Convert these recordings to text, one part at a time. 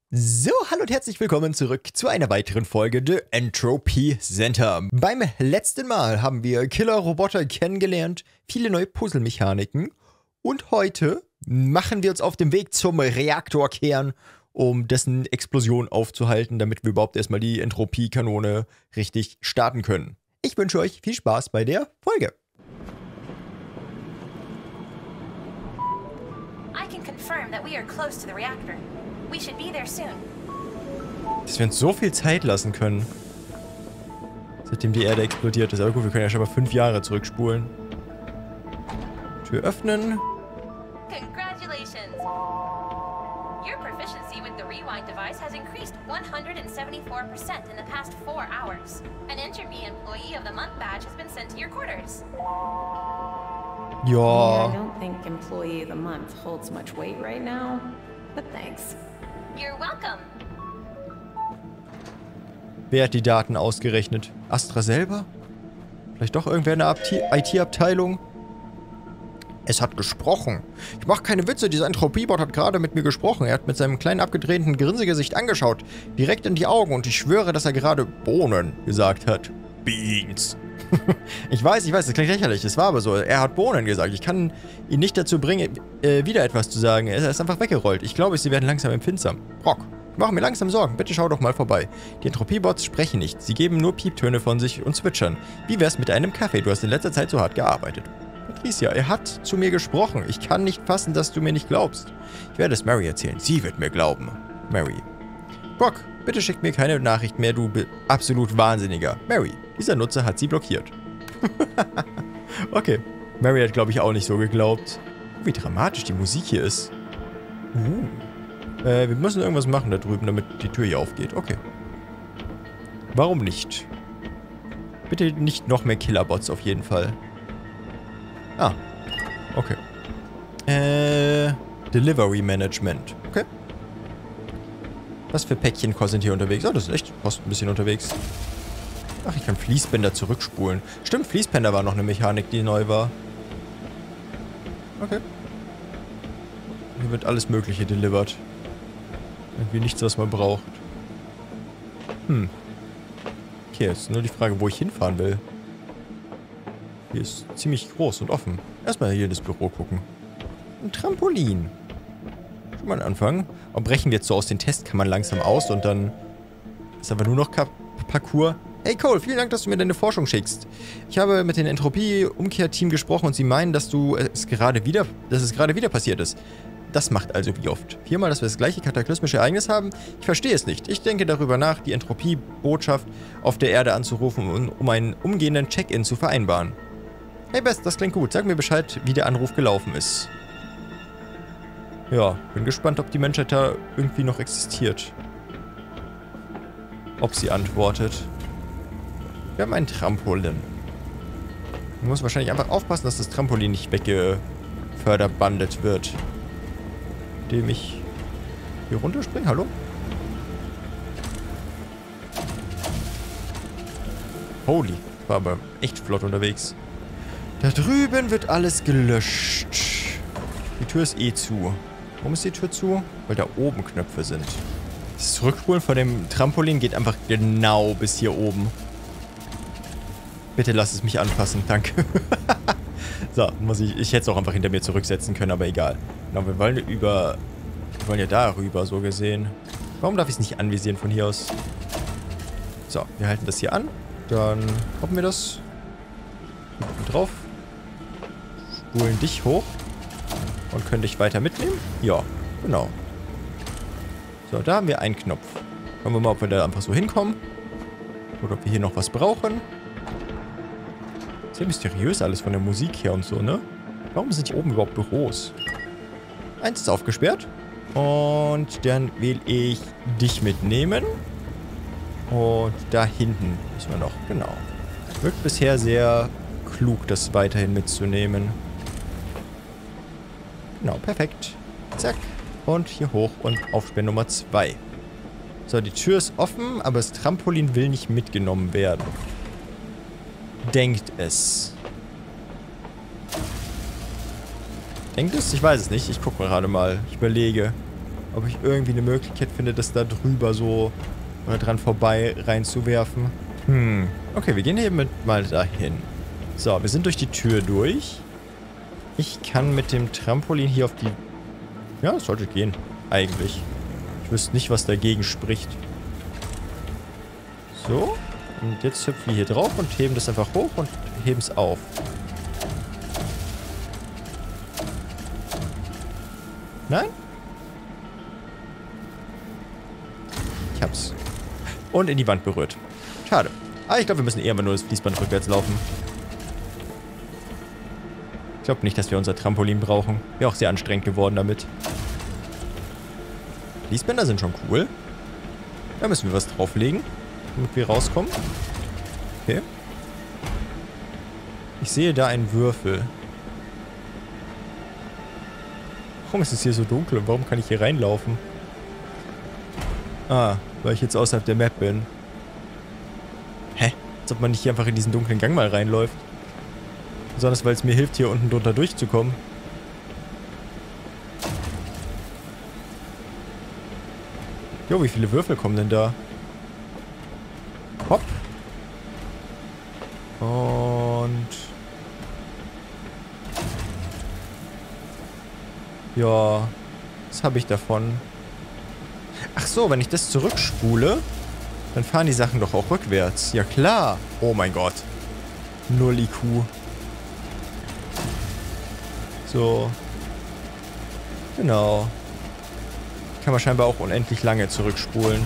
So, hallo und herzlich willkommen zurück zu einer weiteren Folge The Entropy Center. Beim letzten Mal haben wir Killer-Roboter kennengelernt, viele neue Puzzle-Mechaniken und heute machen wir uns auf den Weg zum Reaktorkern, um dessen Explosion aufzuhalten, damit wir überhaupt erstmal die Entropie-Kanone richtig starten können. Ich wünsche euch viel Spaß bei der Folge. I can confirm that we are close to the reactor. We should be there soon. Dass wir uns so viel Zeit lassen können, seitdem die Erde explodiert ist. Aber gut, wir können ja schon mal 5 Jahre zurückspulen. Tür öffnen. Congratulations! Your proficiency with the rewind device has increased 174% in the past 4 hours. An Entropy Employee of the Month badge has been sent to your quarters. Ja. I don't think Employee of the Month holds much weight right now, but thanks. You're welcome. Wer hat die Daten ausgerechnet? Astra selber? Vielleicht doch irgendwer in der IT-Abteilung? Es hat gesprochen. Ich mache keine Witze, dieser Entropiebot hat gerade mit mir gesprochen. Er hat mit seinem kleinen abgedrehten Grinsegesicht angeschaut. Direkt in die Augen und ich schwöre, dass er gerade Bohnen gesagt hat. Beans. Ich weiß, das klingt lächerlich. Es war aber so. Er hat Bohnen gesagt. Ich kann ihn nicht dazu bringen, wieder etwas zu sagen. Er ist einfach weggerollt. Ich glaube, sie werden langsam empfindsam. Brock, ich mache mir langsam Sorgen. Bitte schau doch mal vorbei. Die Entropiebots sprechen nicht. Sie geben nur Pieptöne von sich und zwitschern. Wie wär's mit einem Kaffee? Du hast in letzter Zeit so hart gearbeitet. Patricia, er hat zu mir gesprochen. Ich kann nicht fassen, dass du mir nicht glaubst. Ich werde es Mary erzählen. Sie wird mir glauben. Mary. Brock, bitte schick mir keine Nachricht mehr, du absolut Wahnsinniger. Mary, dieser Nutzer hat sie blockiert. Okay. Mary hat, glaube ich, auch nicht so geglaubt. Wie dramatisch die Musik hier ist. Wir müssen irgendwas machen da drüben, damit die Tür hier aufgeht. Okay. Warum nicht? Bitte nicht noch mehr Killerbots auf jeden Fall. Ah. Okay. Delivery Management. Okay. Was für Päckchen sind hier unterwegs? Oh, das ist echt fast ein bisschen unterwegs. Ach, ich kann Fließbänder zurückspulen. Stimmt, Fließbänder war noch eine Mechanik, die neu war. Okay. Hier wird alles Mögliche delivered. Irgendwie nichts, was man braucht. Okay, jetzt ist nur die Frage, wo ich hinfahren will. Hier ist ziemlich groß und offen. Erstmal hier in das Büro gucken. Ein Trampolin. Schon mal anfangen. Aber brechen wir jetzt so aus den Testkammern langsam aus und dann ist aber nur noch Parcours. Hey Cole, vielen Dank, dass du mir deine Forschung schickst. Ich habe mit dem Entropie-Umkehrteam gesprochen und sie meinen, dass es gerade wieder passiert ist. Das macht also wie oft? 4-mal, dass wir das gleiche kataklysmische Ereignis haben? Ich verstehe es nicht. Ich denke darüber nach, die Entropie-Botschaft auf der Erde anzurufen, um einen umgehenden Check-in zu vereinbaren. Hey Best, das klingt gut. Sag mir Bescheid, wie der Anruf gelaufen ist. Ja, bin gespannt, ob die Menschheit da irgendwie noch existiert. Ob sie antwortet. Wir haben ein Trampolin. Man muss wahrscheinlich einfach aufpassen, dass das Trampolin nicht weggeförderbandet wird. Indem ich hier runterspringe. Hallo? Holy, war aber echt flott unterwegs. Da drüben wird alles gelöscht. Die Tür ist eh zu. Warum ist die Tür zu? Weil da oben Knöpfe sind. Das Zurückspulen von dem Trampolin geht einfach genau bis hier oben. Bitte lass es mich anfassen, danke. So, ich hätte es auch einfach hinter mir zurücksetzen können, aber egal. Genau, wir wollen ja darüber, so gesehen. Warum darf ich es nicht anvisieren von hier aus? So, wir halten das hier an. Dann hoppen wir das. Drauf. Spulen dich hoch. Und können dich weiter mitnehmen? Ja, genau. So, da haben wir einen Knopf. Schauen wir mal, ob wir da einfach so hinkommen. Oder ob wir hier noch was brauchen. Sehr mysteriös alles von der Musik her und so, ne? Warum sind hier oben überhaupt Büros? Eins ist aufgesperrt. Und dann will ich dich mitnehmen. Und da hinten müssen wir noch, genau. Wirkt bisher sehr klug, das weiterhin mitzunehmen. Genau, perfekt. Zack. Und hier hoch und Aufsperr Nummer 2. So, die Tür ist offen, aber das Trampolin will nicht mitgenommen werden. Denkt es. Denkt es? Ich weiß es nicht. Ich gucke gerade mal. Ich überlege. ob ich irgendwie eine Möglichkeit finde, das da drüber so oder dran vorbei reinzuwerfen. Okay, wir gehen eben mal dahin. So, wir sind durch die Tür durch. Ich kann mit dem Trampolin hier auf die... Ja, das sollte gehen. Eigentlich. Ich wüsste nicht, was dagegen spricht. So. Und jetzt hüpfen wir hier drauf und heben das einfach hoch und heben es auf. Nein? Ich hab's. Und in die Wand berührt. Schade. Aber ich glaube, wir müssen eher mal nur das Fließband rückwärts laufen. Ich glaube nicht, dass wir unser Trampolin brauchen. Wäre auch sehr anstrengend geworden damit. Fließbänder sind schon cool. Da müssen wir was drauflegen, damit wir rauskommen. Okay. Ich sehe da einen Würfel. Warum ist es hier so dunkel und warum kann ich hier reinlaufen? Ah, weil ich jetzt außerhalb der Map bin. Hä? Als ob man nicht hier einfach in diesen dunklen Gang mal reinläuft. Besonders, weil es mir hilft, hier unten drunter durchzukommen. Jo, wie viele Würfel kommen denn da? Hopp. Und... Ja, was habe ich davon? Ach so, wenn ich das zurückspule, dann fahren die Sachen doch auch rückwärts. Ja klar. Oh mein Gott. 0 IQ. So. Genau. Kann man scheinbar auch unendlich lange zurückspulen.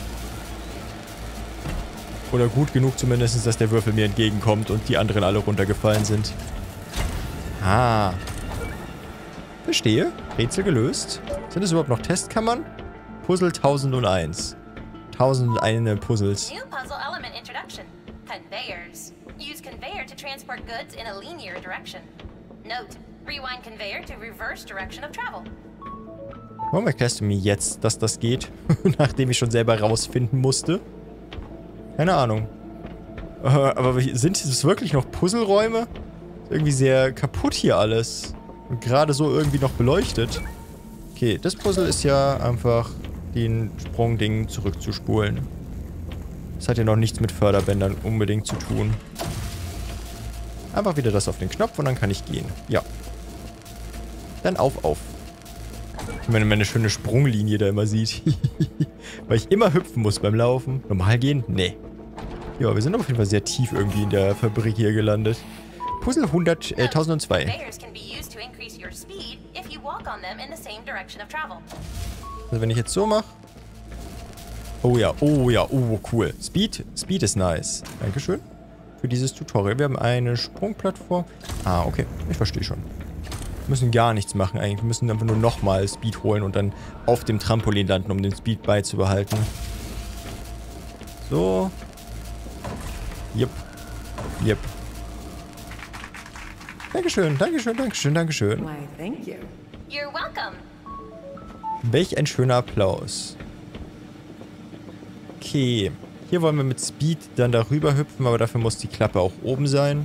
Oder gut genug zumindest, dass der Würfel mir entgegenkommt und die anderen alle runtergefallen sind. Ah. Verstehe. Rätsel gelöst. Sind es überhaupt noch Testkammern? Puzzle 1001. 1001 Puzzles. New puzzle element introduction. Conveyors. Use conveyor to transport goods in a linear direction. Note, rewind conveyor to reverse direction of travel. Warum erklärst du mir jetzt, dass das geht? Nachdem ich schon selber rausfinden musste? Keine Ahnung. Aber sind es wirklich noch Puzzleräume? Ist irgendwie sehr kaputt hier alles. Und gerade so irgendwie noch beleuchtet. Okay, das Puzzle ist ja einfach den Sprungding zurückzuspulen. Das hat ja noch nichts mit Förderbändern unbedingt zu tun. Einfach wieder das auf den Knopf und dann kann ich gehen. Ja. Dann auf. Wenn man meine schöne Sprunglinie da immer sieht. Weil ich immer hüpfen muss beim Laufen. Normal gehen? Nee. Ja, wir sind auf jeden Fall sehr tief irgendwie in der Fabrik hier gelandet. Puzzle 1002. Also wenn ich jetzt so mache. Oh ja, oh cool. Speed ist nice. Dankeschön für dieses Tutorial. Wir haben eine Sprungplattform. Ah, okay. Ich verstehe schon. Wir müssen gar nichts machen eigentlich. Wir müssen einfach nur nochmal Speed holen und dann auf dem Trampolin landen, um den Speed beizubehalten. So. Yep. Dankeschön. Why, thank you. You're welcome. Welch ein schöner Applaus. Okay. Hier wollen wir mit Speed dann darüber hüpfen, aber dafür muss die Klappe auch oben sein.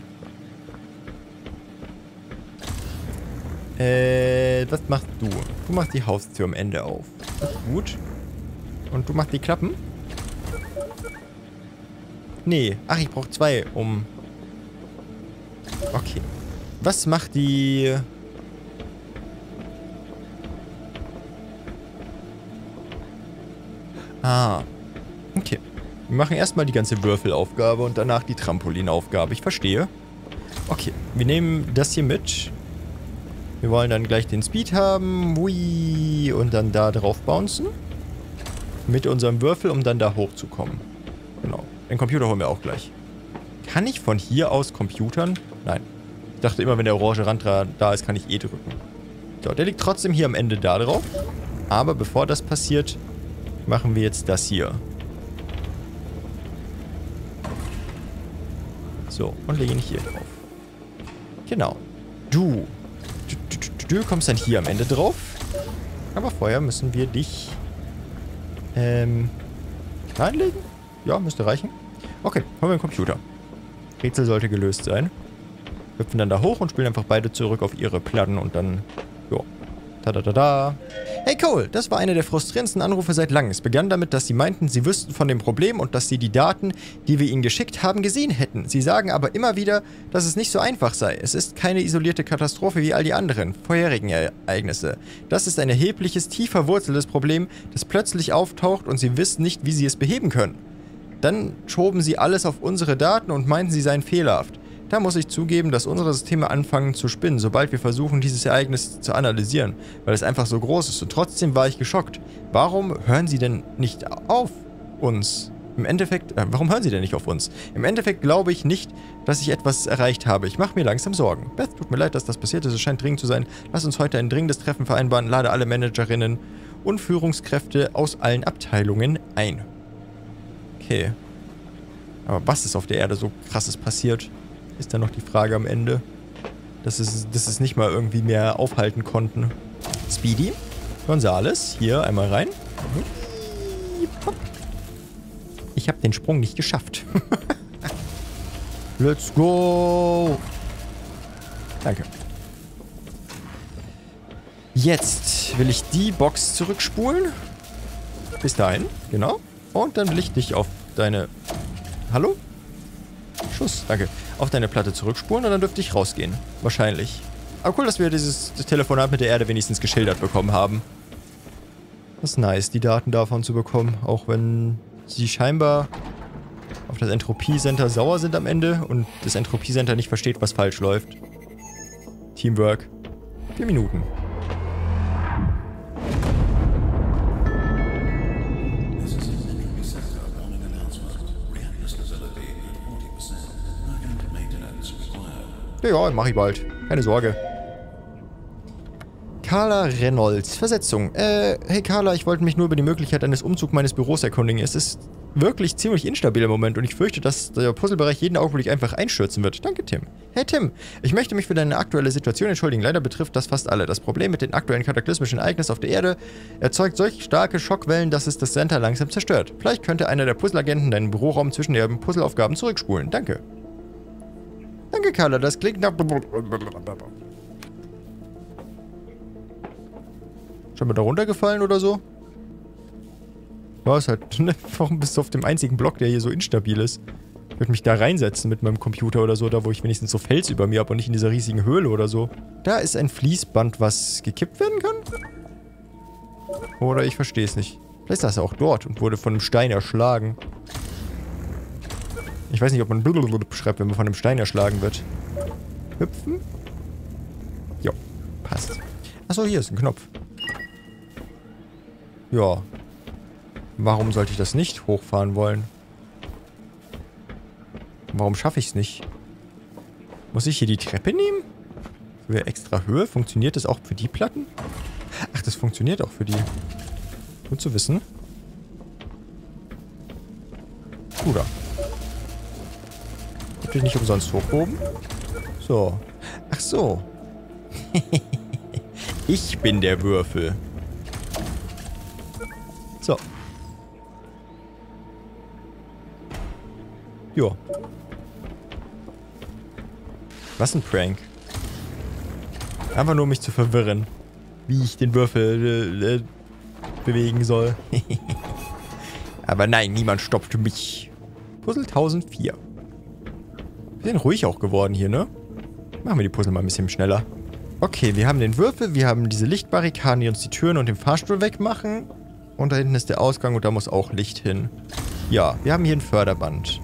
Was machst du? Du machst die Haustür am Ende auf. Das ist gut. Und du machst die Klappen? Nee. Ach, ich brauche 2, um... Okay. Was macht die... Ah. Okay. Wir machen erstmal die ganze Würfelaufgabe und danach die Trampolinaufgabe. Ich verstehe. Okay. Wir nehmen das hier mit. Wir wollen dann gleich den Speed haben. Hui. Und dann da drauf bouncen. Mit unserem Würfel, um dann da hochzukommen. Genau. Den Computer holen wir auch gleich. Kann ich von hier aus computern? Nein. Ich dachte immer, wenn der orange Rand da ist, kann ich drücken. So, der liegt trotzdem hier am Ende da drauf. Aber bevor das passiert, machen wir jetzt das hier. So, und legen ihn hier drauf. Genau. Du kommst dann hier am Ende drauf. Aber vorher müssen wir dich reinlegen? Ja, müsste reichen. Okay, haben wir den Computer. Rätsel sollte gelöst sein. Hüpfen dann da hoch und spielen einfach beide zurück auf ihre Platten und dann, jo. Tadadada. Hey Cole, das war einer der frustrierendsten Anrufe seit langem. Es begann damit, dass sie meinten, sie wüssten von dem Problem und dass sie die Daten, die wir ihnen geschickt haben, gesehen hätten. Sie sagen aber immer wieder, dass es nicht so einfach sei. Es ist keine isolierte Katastrophe wie all die anderen vorherigen Ereignisse. Das ist ein erhebliches, tief verwurzeltes Problem, das plötzlich auftaucht und sie wissen nicht, wie sie es beheben können. Dann schoben sie alles auf unsere Daten und meinten, sie seien fehlerhaft. Da muss ich zugeben, dass unsere Systeme anfangen zu spinnen, sobald wir versuchen, dieses Ereignis zu analysieren, weil es einfach so groß ist. Und trotzdem war ich geschockt. Warum hören sie denn nicht auf uns? Im Endeffekt, warum hören sie denn nicht auf uns? Im Endeffekt glaube ich nicht, dass ich etwas erreicht habe. Ich mache mir langsam Sorgen. Beth, tut mir leid, dass das passiert ist. Es scheint dringend zu sein. Lass uns heute ein dringendes Treffen vereinbaren. Lade alle Managerinnen und Führungskräfte aus allen Abteilungen ein. Okay. Aber was ist auf der Erde so krasses passiert? Ist dann noch die Frage am Ende. Dass es nicht mal irgendwie mehr aufhalten konnten. Speedy. Gonzales. Hier einmal rein. Ich habe den Sprung nicht geschafft. Let's go. Danke. Jetzt will ich die Box zurückspulen. Bis dahin. Genau. Und dann will ich dich auf deine... Hallo? Schuss, danke. Auf deine Platte zurückspulen und dann dürfte ich rausgehen. Wahrscheinlich. Aber cool, dass wir dieses Telefonat mit der Erde wenigstens geschildert bekommen haben. Das ist nice, die Daten davon zu bekommen. Auch wenn sie scheinbar auf das Entropie-Center sauer sind am Ende und das Entropie-Center nicht versteht, was falsch läuft. Teamwork. 4 Minuten. Ja, mach ich bald. Keine Sorge. Carla Reynolds. Versetzung. Hey Carla, ich wollte mich nur über die Möglichkeit eines Umzugs meines Büros erkundigen. Es ist wirklich ziemlich instabil im Moment und ich fürchte, dass der Puzzlebereich jeden Augenblick einfach einstürzen wird. Danke, Tim. Hey Tim, ich möchte mich für deine aktuelle Situation entschuldigen. Leider betrifft das fast alle. Das Problem mit den aktuellen kataklysmischen Ereignissen auf der Erde erzeugt solch starke Schockwellen, dass es das Center langsam zerstört. Vielleicht könnte einer der Puzzleagenten deinen Büroraum zwischen ihren Puzzleaufgaben zurückspulen. Danke. Danke, Carla, das klingt nach... Schon mal da runtergefallen oder so? Ja, ist halt... Warum bist du auf dem einzigen Block, der hier so instabil ist? Ich würde mich da reinsetzen mit meinem Computer oder so, da wo ich wenigstens so Fels über mir habe und nicht in dieser riesigen Höhle oder so. Da ist ein Fließband, was gekippt werden kann? Oder ich verstehe es nicht. Vielleicht ist das auch dort und wurde von einem Stein erschlagen. Ich weiß nicht, ob man schreibt, wenn man von einem Stein erschlagen wird. Hüpfen? Jo, passt. Achso, hier ist ein Knopf. Ja. Warum sollte ich das nicht hochfahren wollen? Warum schaffe ich es nicht? Muss ich hier die Treppe nehmen? Für extra Höhe? Funktioniert das auch für die Platten? Ach, das funktioniert auch für die. Gut zu wissen. Oder? Ich nicht umsonst hochhoben. So. Ach so. Ich bin der Würfel. So. Jo. Was ein Prank. Einfach nur, um mich zu verwirren. Wie ich den Würfel bewegen soll. Aber nein, niemand stoppt mich. Puzzle 1004. Wir sind ruhig auch geworden hier, ne? Machen wir die Puzzle mal ein bisschen schneller. Okay, wir haben den Würfel, wir haben diese Lichtbarrikaden, die uns die Türen und den Fahrstuhl wegmachen. Und da hinten ist der Ausgang und da muss auch Licht hin. Ja, wir haben hier ein Förderband.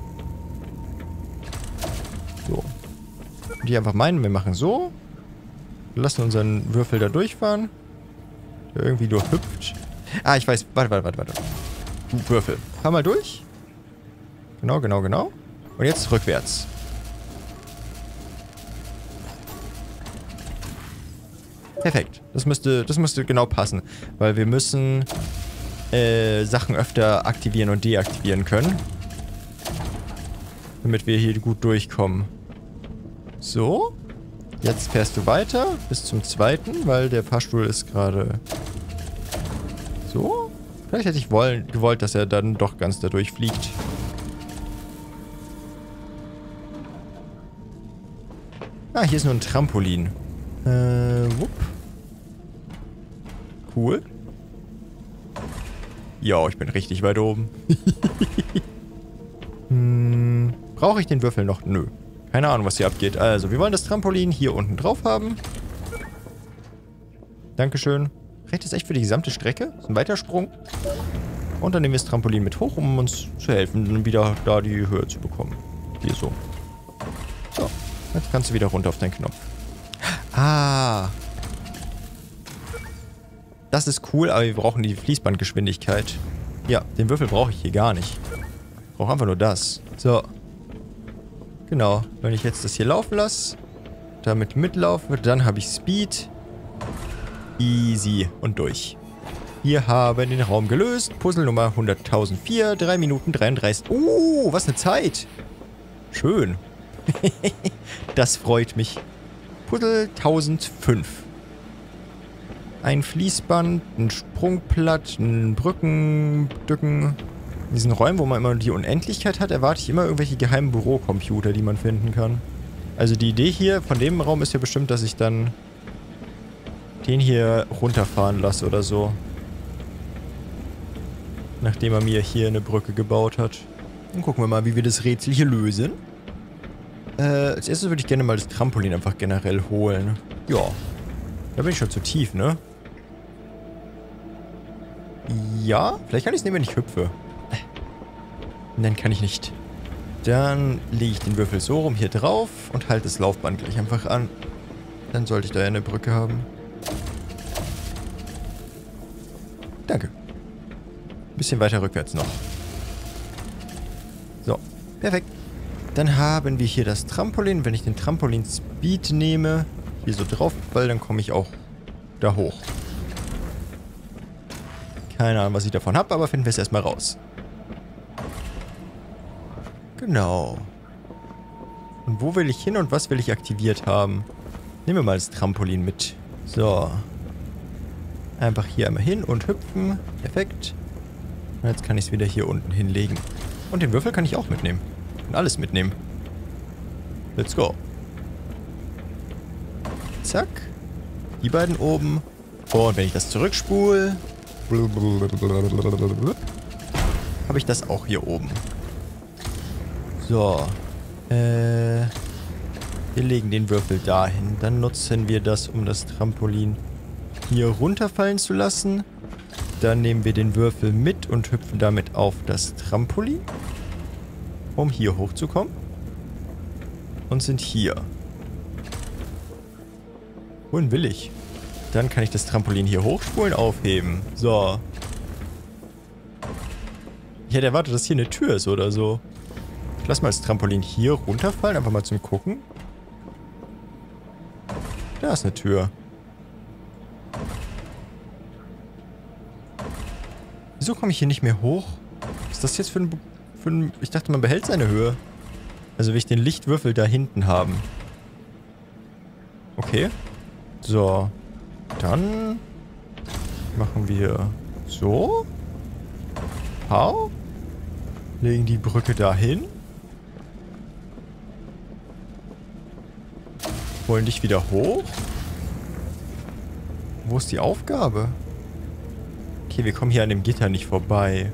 So. Und die einfach meinen, wir machen so. Wir lassen unseren Würfel da durchfahren. Der irgendwie nur hüpft. Ah, ich weiß. Warte. Würfel. Fahr mal durch. Genau. Und jetzt rückwärts. Perfekt. Das müsste genau passen. Weil wir müssen Sachen öfter aktivieren und deaktivieren können. Damit wir hier gut durchkommen. So. Jetzt fährst du weiter bis zum zweiten, weil der Fahrstuhl ist gerade so. Vielleicht hätte ich gewollt, dass er dann doch ganz dadurch fliegt. Ah, hier ist nur ein Trampolin. Wupp. Cool. Ja, ich bin richtig weit oben. Brauche ich den Würfel noch? Nö. Keine Ahnung, was hier abgeht. Also, wir wollen das Trampolin hier unten drauf haben. Dankeschön. Reicht das echt für die gesamte Strecke? Das ist ein Weitersprung. Und dann nehmen wir das Trampolin mit hoch, um uns zu helfen, wieder da die Höhe zu bekommen. Hier so. So. Jetzt kannst du wieder runter auf deinen Knopf. Ah. Das ist cool, aber wir brauchen die Fließbandgeschwindigkeit. Ja, den Würfel brauche ich hier gar nicht. Ich brauche einfach nur das. So. Genau. Wenn ich jetzt das hier laufen lasse, damit mitlaufe, dann habe ich Speed. Easy und durch. Wir haben den Raum gelöst. Puzzle Nummer 100.004, 3 Minuten 33. Was eine Zeit. Schön. Das freut mich. Puzzle 1005. Ein Fließband, ein Sprungplatt, ein Brückendücken. In diesen Räumen, wo man immer die Unendlichkeit hat, erwarte ich immer irgendwelche geheimen Bürocomputer, die man finden kann. Also die Idee hier von dem Raum ist ja bestimmt, dass ich dann den hier runterfahren lasse oder so. Nachdem er mir hier eine Brücke gebaut hat. Dann gucken wir mal, wie wir das Rätsel hier lösen. Als erstes würde ich gerne mal das Trampolin einfach generell holen. Ja. Da bin ich schon zu tief, ne? Ja, vielleicht kann ich es nehmen, wenn ich hüpfe. Nein, kann ich nicht. Dann lege ich den Würfel so rum hier drauf und halte das Laufband gleich einfach an. Dann sollte ich da ja eine Brücke haben. Danke. Bisschen weiter rückwärts noch. So, perfekt. Dann haben wir hier das Trampolin. Wenn ich den Trampolin-Speed nehme, hier so drauf, weil dann komme ich auch da hoch. Keine Ahnung, was ich davon habe, aber finden wir es erstmal raus. Genau. Und wo will ich hin und was will ich aktiviert haben? Nehmen wir mal das Trampolin mit. So. Einfach hier einmal hin und hüpfen. Perfekt. Und jetzt kann ich es wieder hier unten hinlegen. Und den Würfel kann ich auch mitnehmen. Und alles mitnehmen. Let's go. Zack. Die beiden oben. Und wenn ich das zurückspule, habe ich das auch hier oben. So. Wir legen den Würfel dahin. Dann nutzen wir das, um das Trampolin hier runterfallen zu lassen. Dann nehmen wir den Würfel mit und hüpfen damit auf das Trampolin, um hier hochzukommen. Und sind hier. Wohin will ich? Dann kann ich das Trampolin hier hochspulen, aufheben. So. Ich hätte erwartet, dass hier eine Tür ist oder so. Ich lasse mal das Trampolin hier runterfallen, einfach mal zum Gucken. Da ist eine Tür. Wieso komme ich hier nicht mehr hoch? Was ist das jetzt für ein... Ich dachte, man behält seine Höhe. Also will ich den Lichtwürfel da hinten haben. Okay. So. Dann machen wir so. Hau. Legen die Brücke dahin. Holen dich wieder hoch. Wo ist die Aufgabe? Okay, wir kommen hier an dem Gitter nicht vorbei.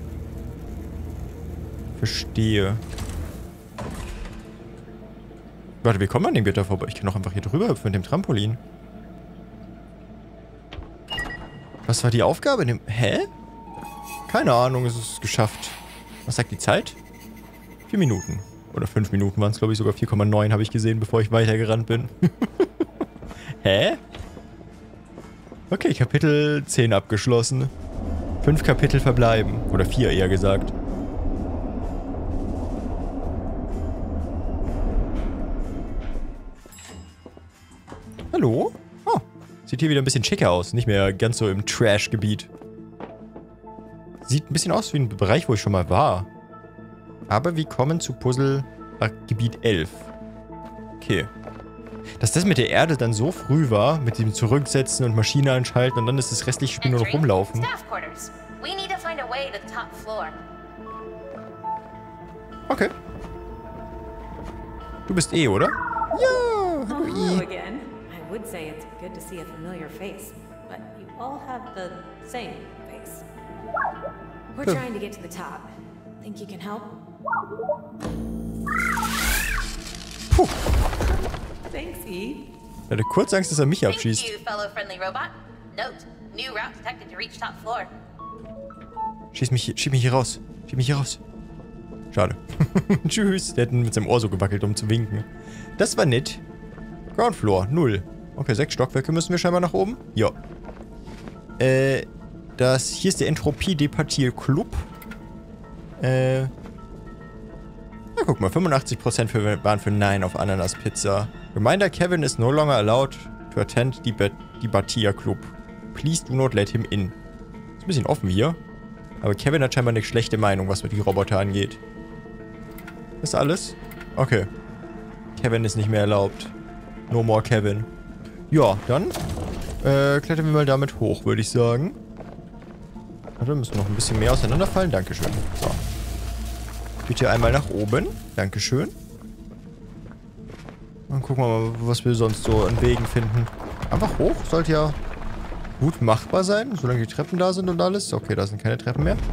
Verstehe. Warte, wir kommen an dem Gitter vorbei. Ich kann doch einfach hier drüber hüpfen mit dem Trampolin. Was war die Aufgabe? Hä? Keine Ahnung, es ist geschafft. Was sagt die Zeit? 4 Minuten. Oder 5 Minuten waren es, glaube ich. Sogar 4,9 habe ich gesehen, bevor ich weitergerannt bin. Hä? Okay, Kapitel 10 abgeschlossen. 5 Kapitel verbleiben. Oder 4 eher gesagt. Hallo? Oh, sieht hier wieder ein bisschen schicker aus. Nicht mehr ganz so im Trash-Gebiet. Sieht ein bisschen aus wie ein Bereich, wo ich schon mal war. Aber wir kommen zu Puzzle Gebiet 11. Okay. Dass das mit der Erde dann so früh war, mit dem Zurücksetzen und Maschine anschalten und dann ist das restliche Spiel nur noch rumlaufen. Okay. Du bist oder? Ja, hallo Hello again. I would say it's good to see a familiar face, but you all have the same face. We're trying to get to the top. Think you can help? Puh. Thanks, Eve. Ich hatte kurz Angst, dass er mich abschießt. Thank you, fellow friendly robot. Note, new route detected to reach top floor. Schieb mich hier raus. Schieb mich hier raus. Schade. Tschüss. Der hat mit seinem Ohr so gewackelt, um zu winken. Das war nett. Ground Floor, 0. Okay, 6 Stockwerke müssen wir scheinbar nach oben. Ja. Hier ist der Entropie-Departier-Club. Na, guck mal, 85% waren für Nein auf Ananas-Pizza. Reminder, Kevin is no longer allowed to attend Departier-Club. Please do not let him in. Ist ein bisschen offen hier. Aber Kevin hat scheinbar eine schlechte Meinung, was die Roboter angeht. Das ist alles? Okay. Kevin ist nicht mehr erlaubt. No more Kevin. Ja, dann klettern wir mal damit hoch, würde ich sagen. Warte, wir müssen noch ein bisschen mehr auseinanderfallen. Dankeschön. So. Bitte einmal nach oben. Dankeschön. Dann gucken wir mal, was wir sonst so an Wegen finden. Einfach hoch. Sollte ja gut machbar sein, solange die Treppen da sind und alles. Okay, da sind keine Treppen mehr.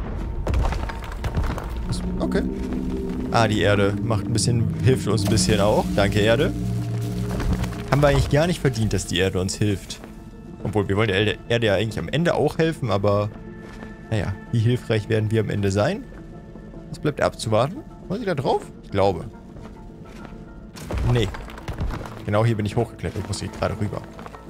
Okay. Ah, die Erde macht ein bisschen, hilft uns ein bisschen auch. Danke, Erde. Haben wir eigentlich gar nicht verdient, dass die Erde uns hilft. Obwohl, wir wollen der Erde ja eigentlich am Ende auch helfen, aber naja, wie hilfreich werden wir am Ende sein? Das bleibt abzuwarten. Muss ich da drauf? Ich glaube. Nee. Genau hier bin ich hochgeklettert. Ich muss hier gerade rüber.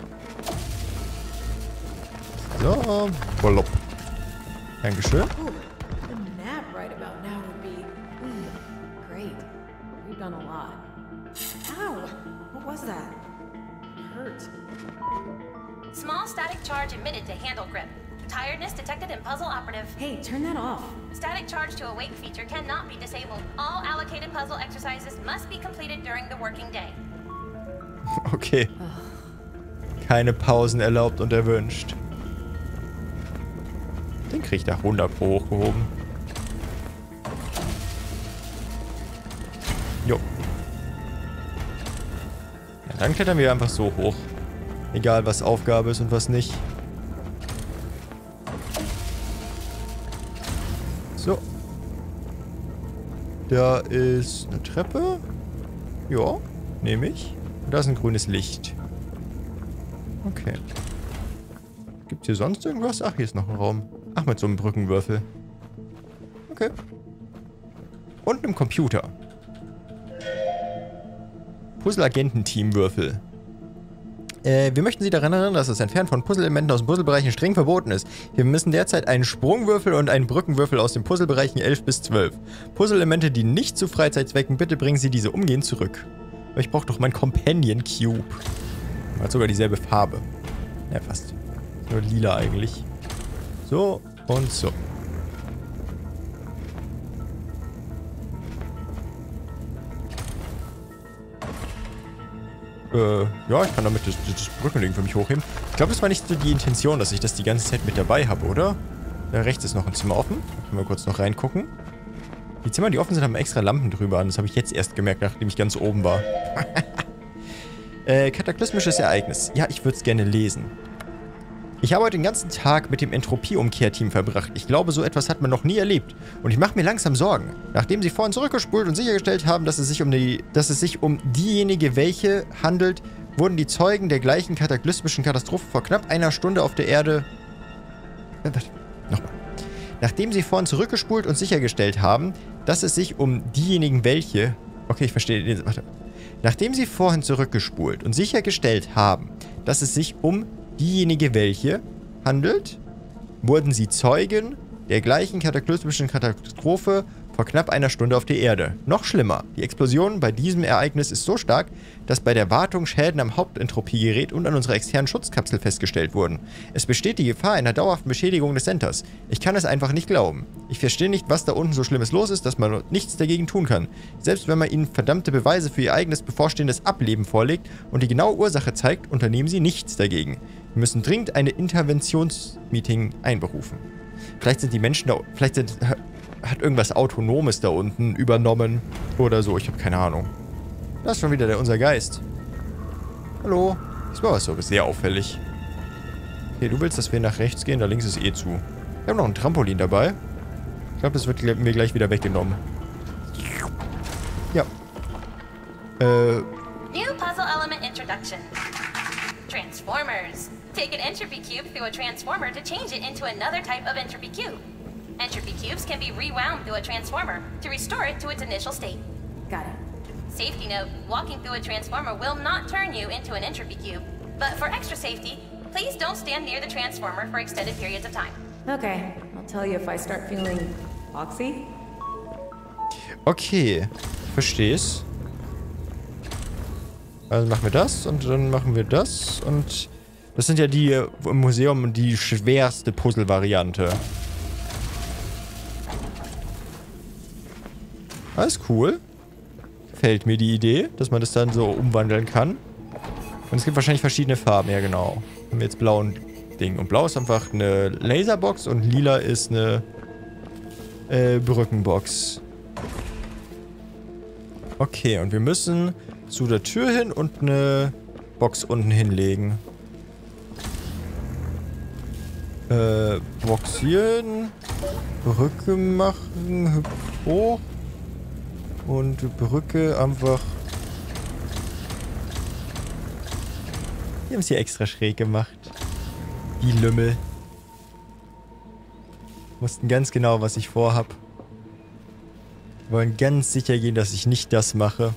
So, Bollop. Dankeschön. Ooh, a nap right about now would be great. We've done a lot. Ow! What was that? It hurt. Small static charge emitted to handle grip. Tiredness detected in puzzle operative. Hey, turn that off. Static charge to awake feature cannot be disabled. All allocated puzzle exercises must be completed during the working day. Okay. Keine Pausen erlaubt und erwünscht. Den krieg ich da 100 Pro hochgehoben. Jo. Ja, dann klettern wir einfach so hoch. Egal, was Aufgabe ist und was nicht. So. Da ist eine Treppe. Ja, nehme ich. Und da ist ein grünes Licht. Okay. Gibt's hier sonst irgendwas? Ach, hier ist noch ein Raum. Ach, mit so einem Brückenwürfel. Okay. Und einem Computer. Puzzle-Agenten-Team-Würfel. Wir möchten Sie daran erinnern, dass das Entfernen von Puzzle-Elementen aus den Puzzlebereichen streng verboten ist. Wir müssen derzeit einen Sprungwürfel und einen Brückenwürfel aus den Puzzlebereichen 11 bis 12. Puzzle-Elemente, die nicht zu Freizeitzwecken, bitte bringen Sie diese umgehend zurück. Aber ich brauche doch meinen Companion Cube. Hat sogar dieselbe Farbe. Ja, fast. Nur lila eigentlich. So und so. Ja, ich kann damit das Brückending für mich hochheben. Ich glaube, das war nicht so die Intention, dass ich das die ganze Zeit mit dabei habe, oder? Da rechts ist noch ein Zimmer offen. Da können wir kurz noch reingucken. Die Zimmer, die offen sind, haben extra Lampen drüber an. Das habe ich jetzt erst gemerkt, nachdem ich ganz oben war. Kataklysmisches Ereignis. Ja, ich würde es gerne lesen. Ich habe heute den ganzen Tag mit dem Entropie-Umkehrteam verbracht. Ich glaube, so etwas hat man noch nie erlebt. Und ich mache mir langsam Sorgen. Nachdem sie vorhin zurückgespult und sichergestellt haben, dass es sich um diejenige welche handelt, wurden die Zeugen der gleichen kataklysmischen Katastrophe vor knapp einer Stunde auf der Erde... Nochmal. Nachdem sie vorhin zurückgespult und sichergestellt haben, dass es sich um diejenigen welche... Okay, ich verstehe... Warte. Nachdem sie vorhin zurückgespult und sichergestellt haben, dass es sich um diejenige welche handelt, wurden sie Zeugen der gleichen kataklysmischen Katastrophe vor knapp einer Stunde auf der Erde. Noch schlimmer, die Explosion bei diesem Ereignis ist so stark, dass bei der Wartung Schäden am Hauptentropiegerät und an unserer externen Schutzkapsel festgestellt wurden. Es besteht die Gefahr einer dauerhaften Beschädigung des Centers. Ich kann es einfach nicht glauben. Ich verstehe nicht, was da unten so Schlimmes los ist, dass man nichts dagegen tun kann. Selbst wenn man ihnen verdammte Beweise für ihr eigenes bevorstehendes Ableben vorlegt und die genaue Ursache zeigt, unternehmen sie nichts dagegen. Wir müssen dringend eine Interventionsmeeting einberufen. Vielleicht sind die Menschen da... Vielleicht hat irgendwas Autonomes da unten übernommen. Oder so, ich habe keine Ahnung. Das ist schon wieder unser Geist. Hallo. Das war was so sehr auffällig. Okay, du willst, dass wir nach rechts gehen? Da links ist eh zu. Wir haben noch ein Trampolin dabei. Ich glaube, das wird mir gleich wieder weggenommen. Ja. New puzzle element introduction. Transformers. Take an entropy cube through a transformer to change it into another type of entropy cube. Entropy cubes can be rewound through a transformer to restore it to its initial state. Got it. Safety note, walking through a transformer will not turn you into an entropy cube. But for extra safety, please don't stand near the transformer for extended periods of time. Okay, I'll tell you if I start feeling foxy. Okay, versteh's. Also machen wir das und dann machen wir das und das sind ja die im Museum die schwerste Puzzle-Variante. Alles cool. Gefällt mir die Idee, dass man das dann so umwandeln kann. Und es gibt wahrscheinlich verschiedene Farben, ja genau. Haben wir jetzt blau und Ding. Und blau ist einfach eine Laserbox und lila ist eine Brückenbox. Okay, und wir müssen zu der Tür hin und eine Box unten hinlegen. Boxieren. Brücke machen. Hüpf hoch. Und Brücke einfach... Die haben es hier extra schräg gemacht. Die Lümmel. Wussten ganz genau, was ich vorhab. Wollen ganz sicher gehen, dass ich nicht das mache.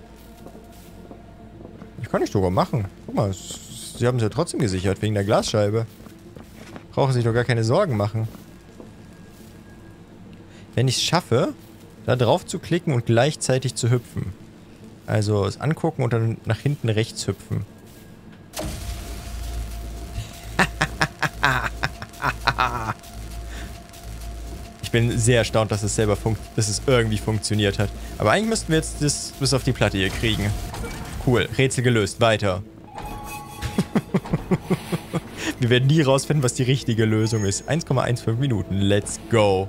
Ich kann ich sogar machen. Guck mal, sie haben es ja trotzdem gesichert, wegen der Glasscheibe. Brauchen sich doch gar keine Sorgen machen. Wenn ich es schaffe, da drauf zu klicken und gleichzeitig zu hüpfen. Also es angucken und dann nach hinten rechts hüpfen. Ich bin sehr erstaunt, dass es irgendwie funktioniert hat. Aber eigentlich müssten wir jetzt das bis auf die Platte hier kriegen. Cool, Rätsel gelöst, weiter. Wir werden nie rausfinden, was die richtige Lösung ist. 1,15 Minuten, let's go.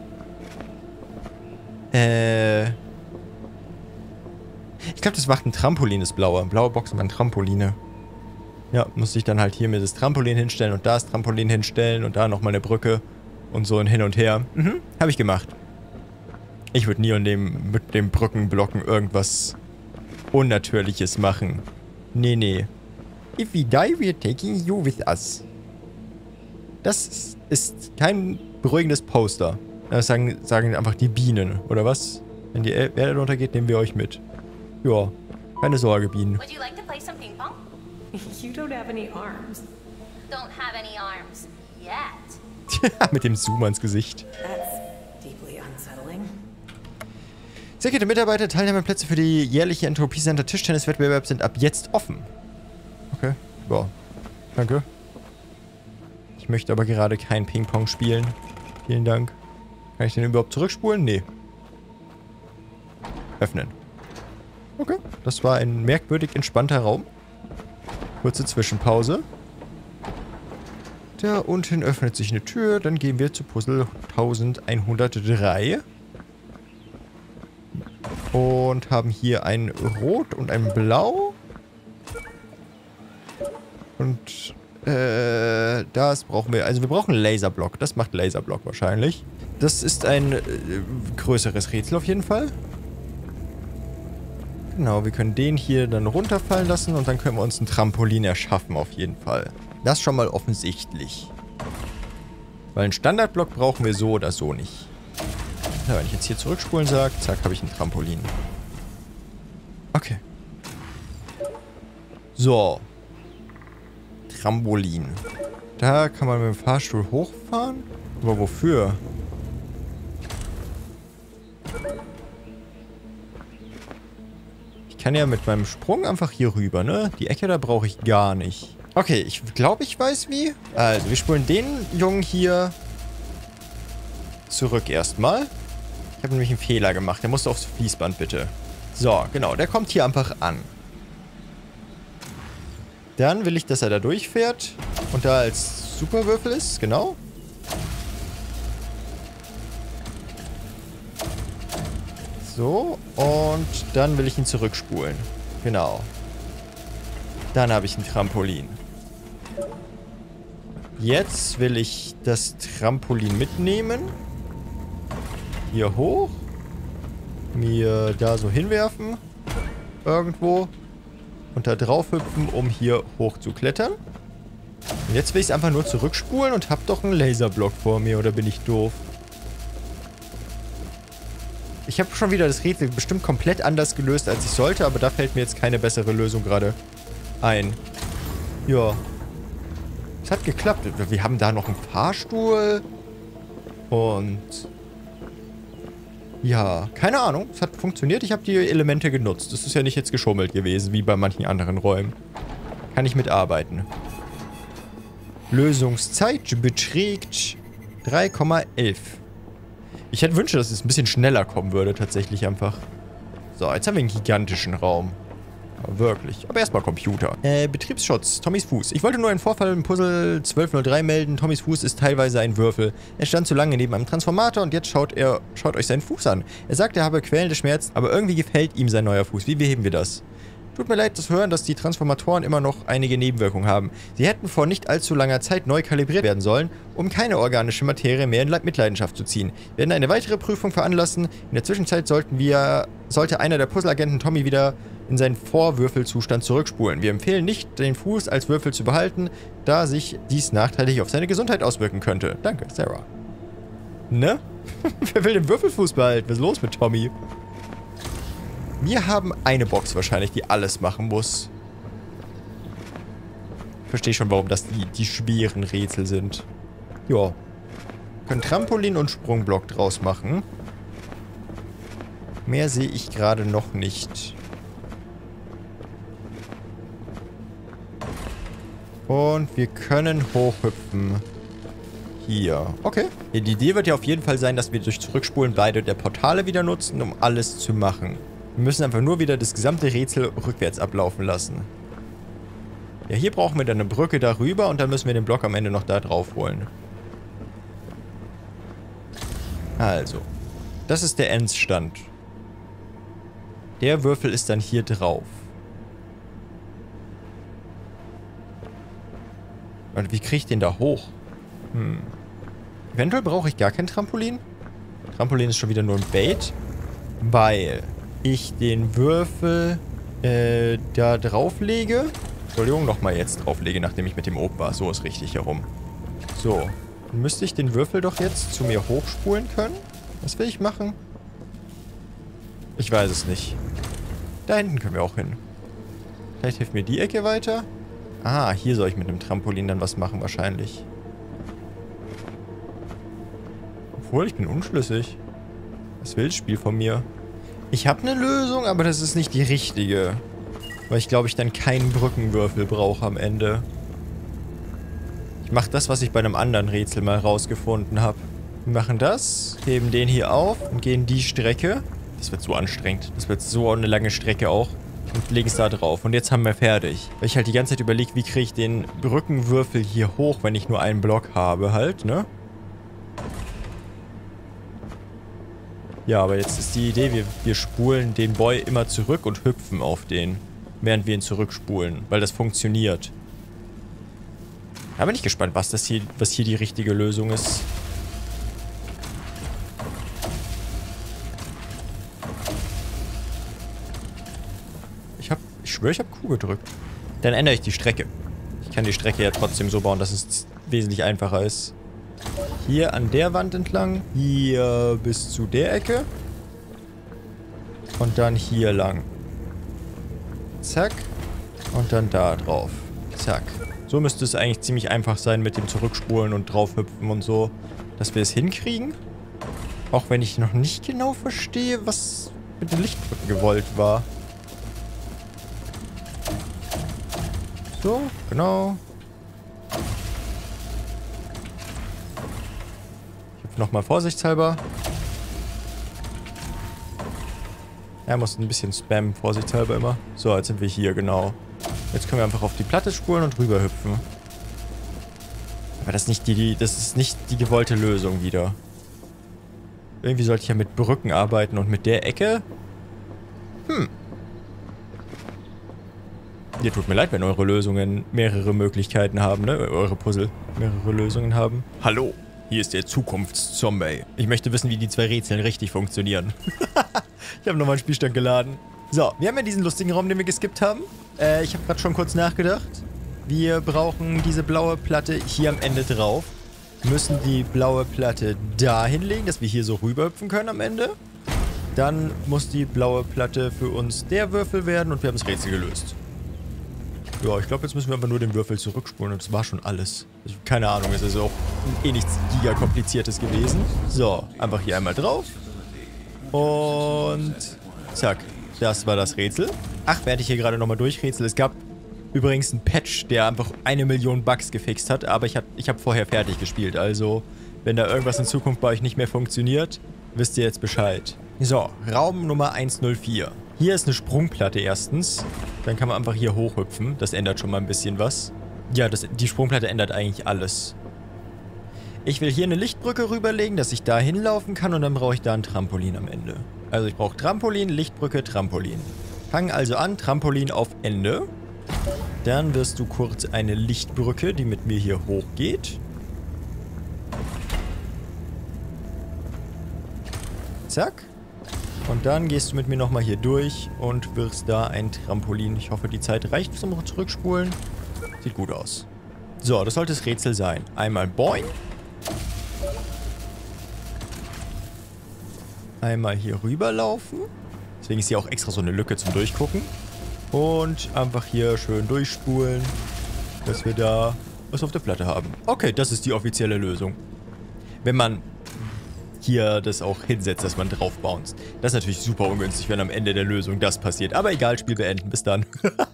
Ich glaube, das macht ein Trampolin, das blaue. Blaue Box und ein Trampoline. Ja, muss ich dann halt hier mir das Trampolin hinstellen und da das Trampolin hinstellen und da nochmal eine Brücke und so ein Hin und Her. Habe ich gemacht. Ich würde nie mit dem Brückenblocken irgendwas Unnatürliches machen. Nee. If we die, we're taking you with us. Das ist kein beruhigendes Poster. Das sagen einfach die Bienen, oder was? Wenn die Erde runtergeht, nehmen wir euch mit. Ja, keine Sorge, Bienen. Would you like to play some ping pong? You don't have any arms. Don't have any arms yet. Mit dem Zoom ans Gesicht. That's deeply unsettling. Sehr geehrte Mitarbeiter, Teilnahmeplätze für die jährliche Entropie Center Tischtennis-Wettbewerb sind ab jetzt offen. Okay, ja. Danke. Ich möchte aber gerade kein Ping-Pong spielen. Vielen Dank. Kann ich den überhaupt zurückspulen? Nee. Öffnen. Okay, das war ein merkwürdig entspannter Raum. Kurze Zwischenpause. Da unten öffnet sich eine Tür. Dann gehen wir zu Puzzle 1103. Und haben hier ein Rot und ein Blau. Und das brauchen wir. Also wir brauchen einen Laserblock. Das macht Laserblock wahrscheinlich. Das ist ein größeres Rätsel auf jeden Fall. Genau, wir können den hier dann runterfallen lassen und dann können wir uns ein Trampolin erschaffen auf jeden Fall. Das ist schon mal offensichtlich. Weil einen Standardblock brauchen wir so oder so nicht. Ja, wenn ich jetzt hier zurückspulen sage, zack, habe ich ein Trampolin. Okay. So. Trampolin. Da kann man mit dem Fahrstuhl hochfahren. Aber wofür? Ich kann ja mit meinem Sprung einfach hier rüber, ne? Die Ecke da brauche ich gar nicht. Okay, ich glaube, ich weiß wie. Also, wir spulen den Jungen hier zurück erstmal. Ich habe nämlich einen Fehler gemacht. Der musste aufs Fließband, bitte. So, genau. Der kommt hier einfach an. Dann will ich, dass er da durchfährt und da als Superwürfel ist. Genau. So, und dann will ich ihn zurückspulen. Genau. Dann habe ich ein Trampolin. Jetzt will ich das Trampolin mitnehmen. Hier hoch. Mir da so hinwerfen. Irgendwo. Und da drauf hüpfen, um hier hoch zu klettern. Und jetzt will ich es einfach nur zurückspulen und hab doch einen Laserblock vor mir. Oder bin ich doof? Ich habe schon wieder das Rätsel bestimmt komplett anders gelöst, als ich sollte. Aber da fällt mir jetzt keine bessere Lösung gerade ein. Ja. Es hat geklappt. Wir haben da noch einen Fahrstuhl. Und... ja, keine Ahnung. Es hat funktioniert. Ich habe die Elemente genutzt. Das ist ja nicht jetzt geschummelt gewesen, wie bei manchen anderen Räumen. Kann ich mitarbeiten. Lösungszeit beträgt 3,11. Ich hätte wünscht, dass es ein bisschen schneller kommen würde, tatsächlich einfach. So, jetzt haben wir einen gigantischen Raum. Aber wirklich. Aber erstmal Computer. Betriebsschutz. Tommys Fuß. Ich wollte nur einen Vorfall im Puzzle 1203 melden. Tommys Fuß ist teilweise ein Würfel. Er stand zu lange neben einem Transformator und jetzt schaut euch seinen Fuß an. Er sagt, er habe quälende Schmerzen, aber irgendwie gefällt ihm sein neuer Fuß. Wie beheben wir das? Tut mir leid, das Hören, dass die Transformatoren immer noch einige Nebenwirkungen haben. Sie hätten vor nicht allzu langer Zeit neu kalibriert werden sollen, um keine organische Materie mehr in Mitleidenschaft zu ziehen. Wir werden eine weitere Prüfung veranlassen. In der Zwischenzeit sollte einer der Puzzleagenten Tommy wieder in seinen Vorwürfelzustand zurückspulen. Wir empfehlen nicht, den Fuß als Würfel zu behalten, da sich dies nachteilig auf seine Gesundheit auswirken könnte. Danke, Sarah. Ne? Wer will den Würfelfuß behalten? Was ist los mit Tommy? Wir haben eine Box wahrscheinlich, die alles machen muss. Ich verstehe schon, warum das die schweren Rätsel sind. Ja. Können Trampolin und Sprungblock draus machen. Mehr sehe ich gerade noch nicht. Und wir können hochhüpfen. Hier. Okay. Ja, die Idee wird ja auf jeden Fall sein, dass wir durch Zurückspulen beide der Portale wieder nutzen, um alles zu machen. Wir müssen einfach nur wieder das gesamte Rätsel rückwärts ablaufen lassen. Ja, hier brauchen wir dann eine Brücke darüber und dann müssen wir den Block am Ende noch da drauf holen. Also. Das ist der Endstand. Der Würfel ist dann hier drauf. Und wie kriege ich den da hoch? Eventuell brauche ich gar kein Trampolin. Trampolin ist schon wieder nur ein Bait. Weil ich den Würfel da drauflege. Entschuldigung, nochmal jetzt drauflege, nachdem ich mit dem oben war. So ist richtig herum. So. Dann müsste ich den Würfel doch jetzt zu mir hochspulen können. Was will ich machen? Ich weiß es nicht. Da hinten können wir auch hin. Vielleicht hilft mir die Ecke weiter. Ah, hier soll ich mit einem Trampolin dann was machen wahrscheinlich. Obwohl, ich bin unschlüssig. Was will das Spiel von mir? Ich habe eine Lösung, aber das ist nicht die richtige. Weil ich glaube, ich dann keinen Brückenwürfel brauche am Ende. Ich mache das, was ich bei einem anderen Rätsel mal rausgefunden habe. Wir machen das, heben den hier auf und gehen die Strecke. Das wird so anstrengend. Das wird so eine lange Strecke auch. Und legen es da drauf. Und jetzt haben wir fertig. Weil ich halt die ganze Zeit überlege, wie kriege ich den Brückenwürfel hier hoch, wenn ich nur einen Block habe halt, ne? Ja, aber jetzt ist die Idee, wir spulen den Boy immer zurück und hüpfen auf den, während wir ihn zurückspulen, weil das funktioniert. Da bin ich gespannt, was hier die richtige Lösung ist. Ich schwöre, ich habe Q gedrückt. Dann ändere ich die Strecke. Ich kann die Strecke ja trotzdem so bauen, dass es wesentlich einfacher ist. Hier an der Wand entlang. Hier bis zu der Ecke. Und dann hier lang. Zack. Und dann da drauf. Zack. So müsste es eigentlich ziemlich einfach sein mit dem Zurückspulen und draufhüpfen und so. Dass wir es hinkriegen. Auch wenn ich noch nicht genau verstehe, was mit den Lichtbrücken gewollt war. So, genau. Ich hüpfe nochmal vorsichtshalber. Er muss ein bisschen spammen, vorsichtshalber immer. So, jetzt sind wir hier, genau. Jetzt können wir einfach auf die Platte spulen und rüber hüpfen. Aber das ist nicht die gewollte Lösung wieder. Irgendwie sollte ich ja mit Brücken arbeiten und mit der Ecke. Ihr tut mir leid, wenn eure Lösungen mehrere Möglichkeiten haben, ne? Eure Puzzle mehrere Lösungen haben. Hallo, hier ist der Zukunftszombie. Ich möchte wissen, wie die 2 Rätseln richtig funktionieren. Ich habe nochmal einen Spielstand geladen. So, wir haben ja diesen lustigen Raum, den wir geskippt haben. Ich habe gerade schon kurz nachgedacht. Wir brauchen diese blaue Platte hier am Ende drauf. Müssen die blaue Platte da hinlegen, dass wir hier so rüberhüpfen können am Ende. Dann muss die blaue Platte für uns der Würfel werden und wir haben das Rätsel gelöst. Ja, ich glaube, jetzt müssen wir einfach nur den Würfel zurückspulen und das war schon alles. Keine Ahnung, es ist auch eh nichts gigakompliziertes gewesen. So, einfach hier einmal drauf. Und zack, das war das Rätsel. Ach, werde ich hier gerade nochmal durchrätsel. Es gab übrigens einen Patch, der einfach 1 Million Bugs gefixt hat, aber ich hab vorher fertig gespielt. Also, wenn da irgendwas in Zukunft bei euch nicht mehr funktioniert, wisst ihr jetzt Bescheid. So, Raum Nummer 104. Hier ist eine Sprungplatte erstens. Dann kann man einfach hier hochhüpfen. Das ändert schon mal ein bisschen was. Ja, die Sprungplatte ändert eigentlich alles. Ich will hier eine Lichtbrücke rüberlegen, dass ich da hinlaufen kann und dann brauche ich da ein Trampolin am Ende. Also ich brauche Trampolin, Lichtbrücke, Trampolin. Fang also an, Trampolin auf Ende. Dann wirst du kurz eine Lichtbrücke, die mit mir hier hochgeht. Zack. Und dann gehst du mit mir nochmal hier durch und wirst da ein Trampolin. Ich hoffe, die Zeit reicht zum Zurückspulen. Sieht gut aus. So, das sollte das Rätsel sein. Einmal boing. Einmal hier rüberlaufen. Deswegen ist hier auch extra so eine Lücke zum Durchgucken. Und einfach hier schön durchspulen, dass wir da was auf der Platte haben. Okay, das ist die offizielle Lösung. Wenn man hier das auch hinsetzt, dass man drauf bounced. Das ist natürlich super ungünstig, wenn am Ende der Lösung das passiert. Aber egal, Spiel beenden. Bis dann.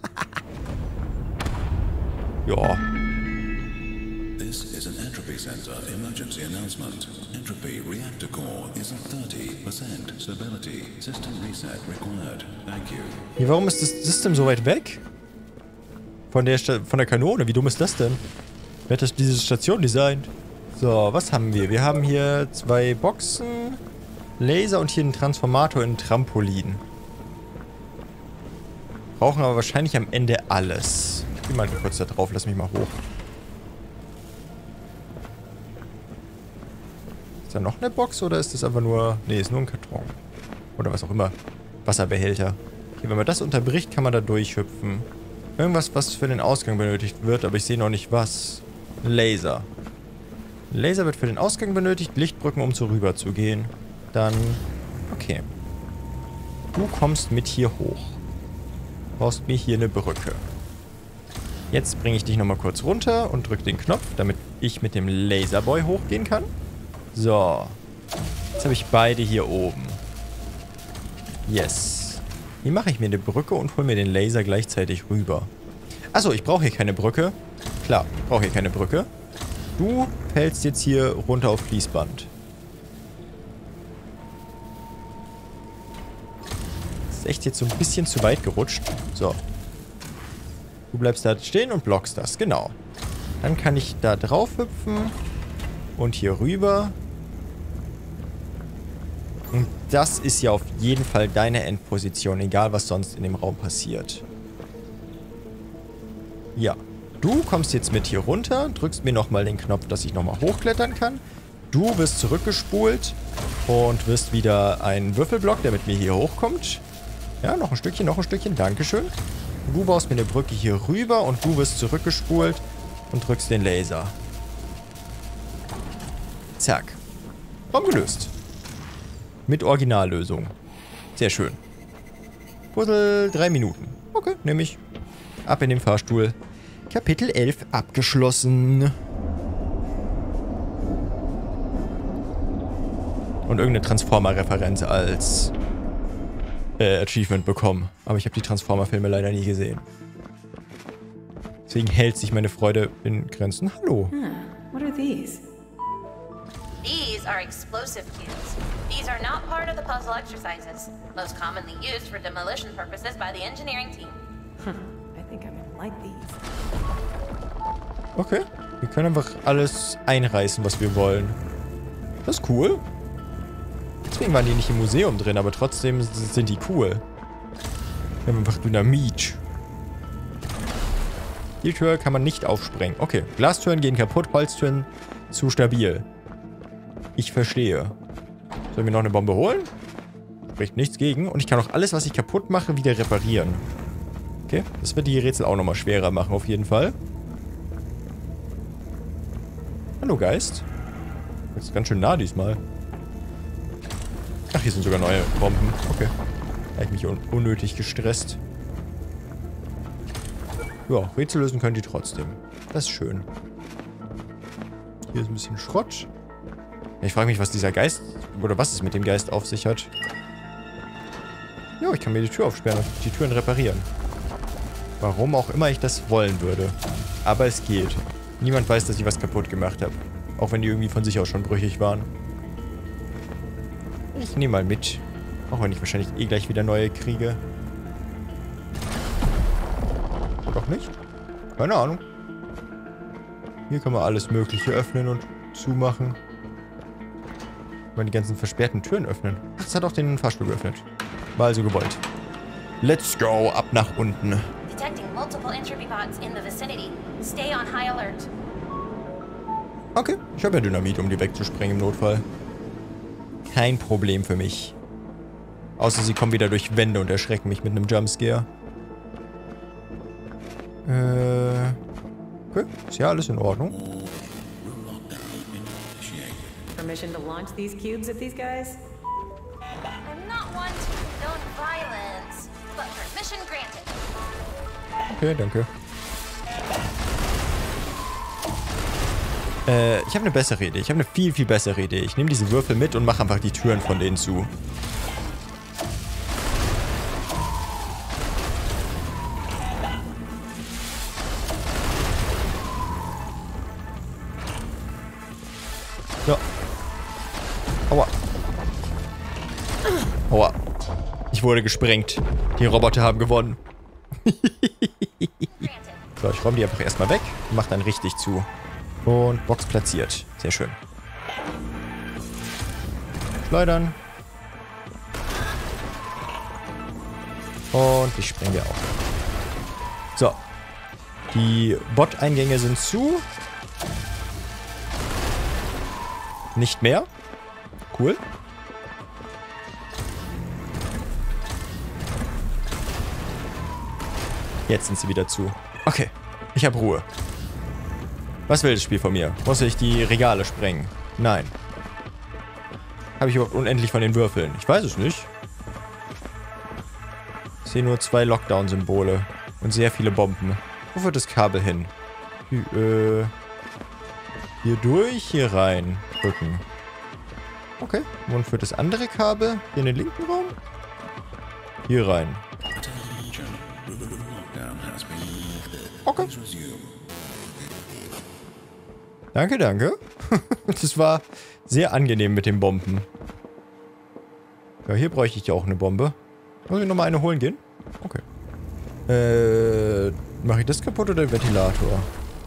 Ja. This is an entropy sensor emergency announcement. Entropy reactor core is at 30% stability. System reset required. Thank you. Ja, warum ist das System so weit weg? Von der Kanone? Wie dumm ist das denn? Wer hat diese Station designt? So, was haben wir? Wir haben hier 2 Boxen, Laser und hier einen Transformator in ein Trampolin. Brauchen aber wahrscheinlich am Ende alles. Ich geh mal kurz da drauf, lass mich mal hoch. Ist da noch eine Box oder ist das einfach nur... Ne, ist nur ein Karton. Oder was auch immer. Wasserbehälter. Okay, wenn man das unterbricht, kann man da durchhüpfen. Irgendwas, was für den Ausgang benötigt wird, aber ich sehe noch nicht was. Laser. Laser wird für den Ausgang benötigt, Lichtbrücken, um so rüber zu gehen. Dann... Okay. Du kommst mit hier hoch. Brauchst mir hier eine Brücke. Jetzt bringe ich dich nochmal kurz runter und drück den Knopf, damit ich mit dem Laserboy hochgehen kann. So. Jetzt habe ich beide hier oben. Yes. Hier mache ich mir eine Brücke und hole mir den Laser gleichzeitig rüber. Achso, ich brauche hier keine Brücke. Klar, ich brauche hier keine Brücke. Du fällst jetzt hier runter auf Fließband. Das ist echt jetzt so ein bisschen zu weit gerutscht. So. Du bleibst da stehen und blockst das. Genau. Dann kann ich da drauf hüpfen. Und hier rüber. Und das ist ja auf jeden Fall deine Endposition. Egal, was sonst in dem Raum passiert. Ja. Du kommst jetzt mit hier runter, drückst mir nochmal den Knopf, dass ich nochmal hochklettern kann. Du wirst zurückgespult und wirst wieder ein Würfelblock, der mit mir hier hochkommt. Ja, noch ein Stückchen, Dankeschön. Du baust mir eine Brücke hier rüber und du wirst zurückgespult und drückst den Laser. Zack. Raum gelöst. Mit Originallösung. Sehr schön. Puzzle 3 Minuten. Okay, nehme ich. Ab in den Fahrstuhl. Kapitel 11 abgeschlossen. Und irgendeine Transformer-Referenz als Achievement bekommen. Aber ich habe die Transformer-Filme leider nie gesehen. Deswegen hält sich meine Freude in Grenzen. Hallo. What are these? These are explosive cubes. These are not part of the puzzle exercises, most commonly used for demolition purposes by the engineering team. I think I'm gonna like these. Okay. Wir können einfach alles einreißen, was wir wollen. Das ist cool. Deswegen waren die nicht im Museum drin, aber trotzdem sind die cool. Wir haben einfach Dynamit. Die Tür kann man nicht aufsprengen. Okay, Glastüren gehen kaputt, Holztüren zu stabil. Ich verstehe. Sollen wir noch eine Bombe holen? Spricht nichts gegen. Und ich kann auch alles, was ich kaputt mache, wieder reparieren. Okay, das wird die Rätsel auch nochmal schwerer machen, auf jeden Fall. Hallo, Geist. Das ist ganz schön nah diesmal. Ach, hier sind sogar neue Bomben. Okay. Da habe ich mich unnötig gestresst. Ja, Rätsel lösen können die trotzdem. Das ist schön. Hier ist ein bisschen Schrott. Ich frage mich, was dieser Geist, oder was es mit dem Geist auf sich hat. Ja, ich kann mir die Tür aufsperren und die Türen reparieren. Warum auch immer ich das wollen würde. Aber es geht. Niemand weiß, dass ich was kaputt gemacht habe. Auch wenn die irgendwie von sich aus schon brüchig waren. Ich nehme mal mit. Auch wenn ich wahrscheinlich eh gleich wieder neue kriege. Doch nicht? Keine Ahnung. Hier kann man alles Mögliche öffnen und zumachen. Kann man die ganzen versperrten Türen öffnen. Ach, das hat auch den Fahrstuhl geöffnet. War also gewollt. Let's go, ab nach unten. Detecting multiple entropy bots in the vicinity. Stay on high alert. Okay, ich habe ja Dynamit, um die wegzusprengen im Notfall. Kein Problem für mich. Außer sie kommen wieder durch Wände und erschrecken mich mit einem Jumpscare. Okay, ist ja alles in Ordnung. Permission to launch these cubes at these guys? I'm not one to condone violence, but permission granted. Okay, danke. Ich habe eine bessere Idee. Ich habe eine viel, viel bessere Idee. Ich nehme diese Würfel mit und mache einfach die Türen von denen zu. Ja. Aua. Aua. Ich wurde gesprengt. Die Roboter haben gewonnen. So, ich räume die einfach erstmal weg und mache dann richtig zu. Und Box platziert. Sehr schön. Schleudern. Und die sprengen wir auch. So. Die Bot-Eingänge sind zu. Nicht mehr. Cool. Jetzt sind sie wieder zu. Okay. Ich habe Ruhe. Was will das Spiel von mir? Muss ich die Regale sprengen? Nein. Habe ich überhaupt unendlich von den Würfeln? Ich weiß es nicht. Ich sehe nur 2 Lockdown-Symbole. Und sehr viele Bomben. Wo führt das Kabel hin? Hier durch, hier rein. Drücken. Okay. Und führt das andere Kabel hier in den linken Raum? Hier rein. Okay. Danke, danke. Das war sehr angenehm mit den Bomben. Ja, hier bräuchte ich ja auch eine Bombe. Muss ich nochmal eine holen gehen? Okay. Mache ich das kaputt oder den Ventilator?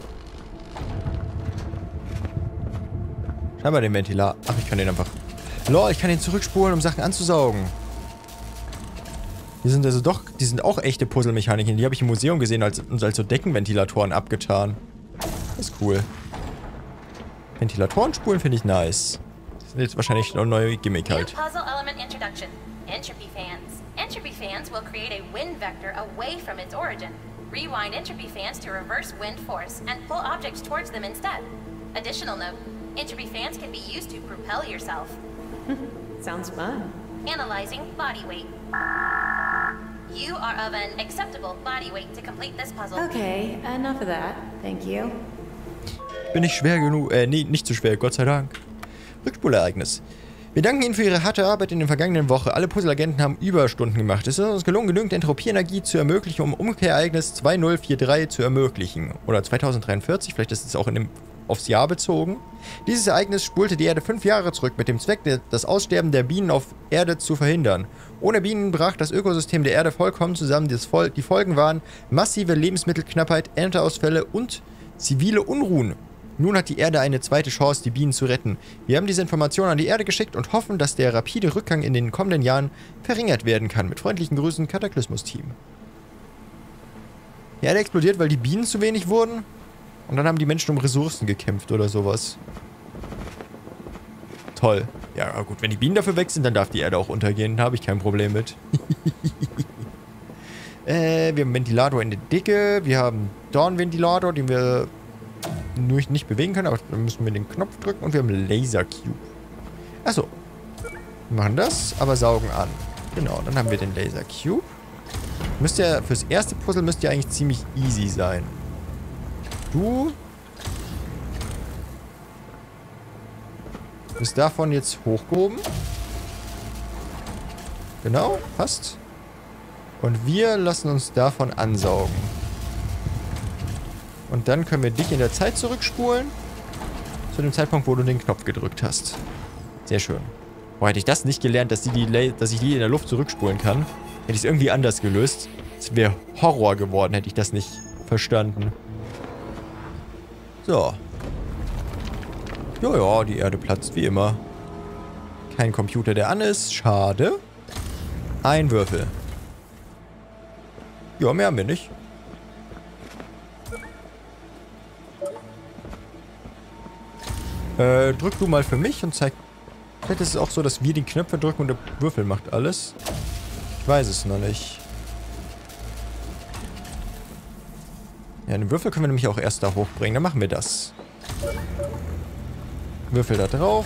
Scheinbar den Ventilator. Ach, ich kann den einfach... Lol, ich kann den zurückspulen, um Sachen anzusaugen. Die sind also doch... Die sind auch echte Puzzlemechaniken. Die habe ich im Museum gesehen und als so Deckenventilatoren abgetan. Das ist cool. Ventilatoren spulen finde ich nice. Das ist jetzt wahrscheinlich noch ein neues Gimmick halt. New puzzle element introduction. Entropy fans. Entropy fans will create a wind vector away from its origin. Rewind entropy fans to reverse wind force and pull objects towards them instead. Additional note, entropy fans can be used to propel yourself. Sounds fun. Analyzing body weight. You are of an acceptable body weight to complete this puzzle. Okay, enough of that. Thank you. Bin ich schwer genug? Nee, nicht zu schwer, Gott sei Dank. Rückspulereignis. Wir danken Ihnen für Ihre harte Arbeit in der vergangenen Woche. Alle Puzzleagenten haben Überstunden gemacht. Es ist uns gelungen, genügend Entropienergie zu ermöglichen, um Umkehrereignis 2043 zu ermöglichen. Oder 2043, vielleicht ist es auch aufs Jahr bezogen. Dieses Ereignis spulte die Erde 5 Jahre zurück, mit dem Zweck, das Aussterben der Bienen auf Erde zu verhindern. Ohne Bienen brach das Ökosystem der Erde vollkommen zusammen. Die Folgen waren massive Lebensmittelknappheit, Ernteausfälle und zivile Unruhen. Nun hat die Erde eine zweite Chance, die Bienen zu retten. Wir haben diese Information an die Erde geschickt und hoffen, dass der rapide Rückgang in den kommenden Jahren verringert werden kann. Mit freundlichen Grüßen, Kataklysmus-Team. Die Erde explodiert, weil die Bienen zu wenig wurden. Und dann haben die Menschen um Ressourcen gekämpft oder sowas. Toll. Ja, gut, wenn die Bienen dafür weg sind, dann darf die Erde auch untergehen. Da habe ich kein Problem mit. Wir haben einen Ventilator in der Dicke. Wir haben Dornventilator, den wir nur nicht bewegen können. Aber dann müssen wir den Knopf drücken. Und wir haben einen Laser Cube. Achso. Wir machen das, aber saugen an. Genau, dann haben wir den Laser Cube. Müsste ja, fürs erste Puzzle müsste ja eigentlich ziemlich easy sein. Du bist davon jetzt hochgehoben. Genau, passt. Und wir lassen uns davon ansaugen. Und dann können wir dich in der Zeit zurückspulen. Zu dem Zeitpunkt, wo du den Knopf gedrückt hast. Sehr schön. Boah, hätte ich das nicht gelernt, dass ich die in der Luft zurückspulen kann, hätte ich es irgendwie anders gelöst. Es wäre Horror geworden, hätte ich das nicht verstanden. So. Joja, die Erde platzt wie immer. Kein Computer, der an ist. Schade. Ein Würfel. Ja, mehr haben wir nicht. Drück du mal für mich und zeig... Vielleicht ist es auch so, dass wir die Knöpfe drücken und der Würfel macht alles. Ich weiß es noch nicht. Ja, den Würfel können wir nämlich auch erst da hochbringen. Dann machen wir das. Würfel da drauf.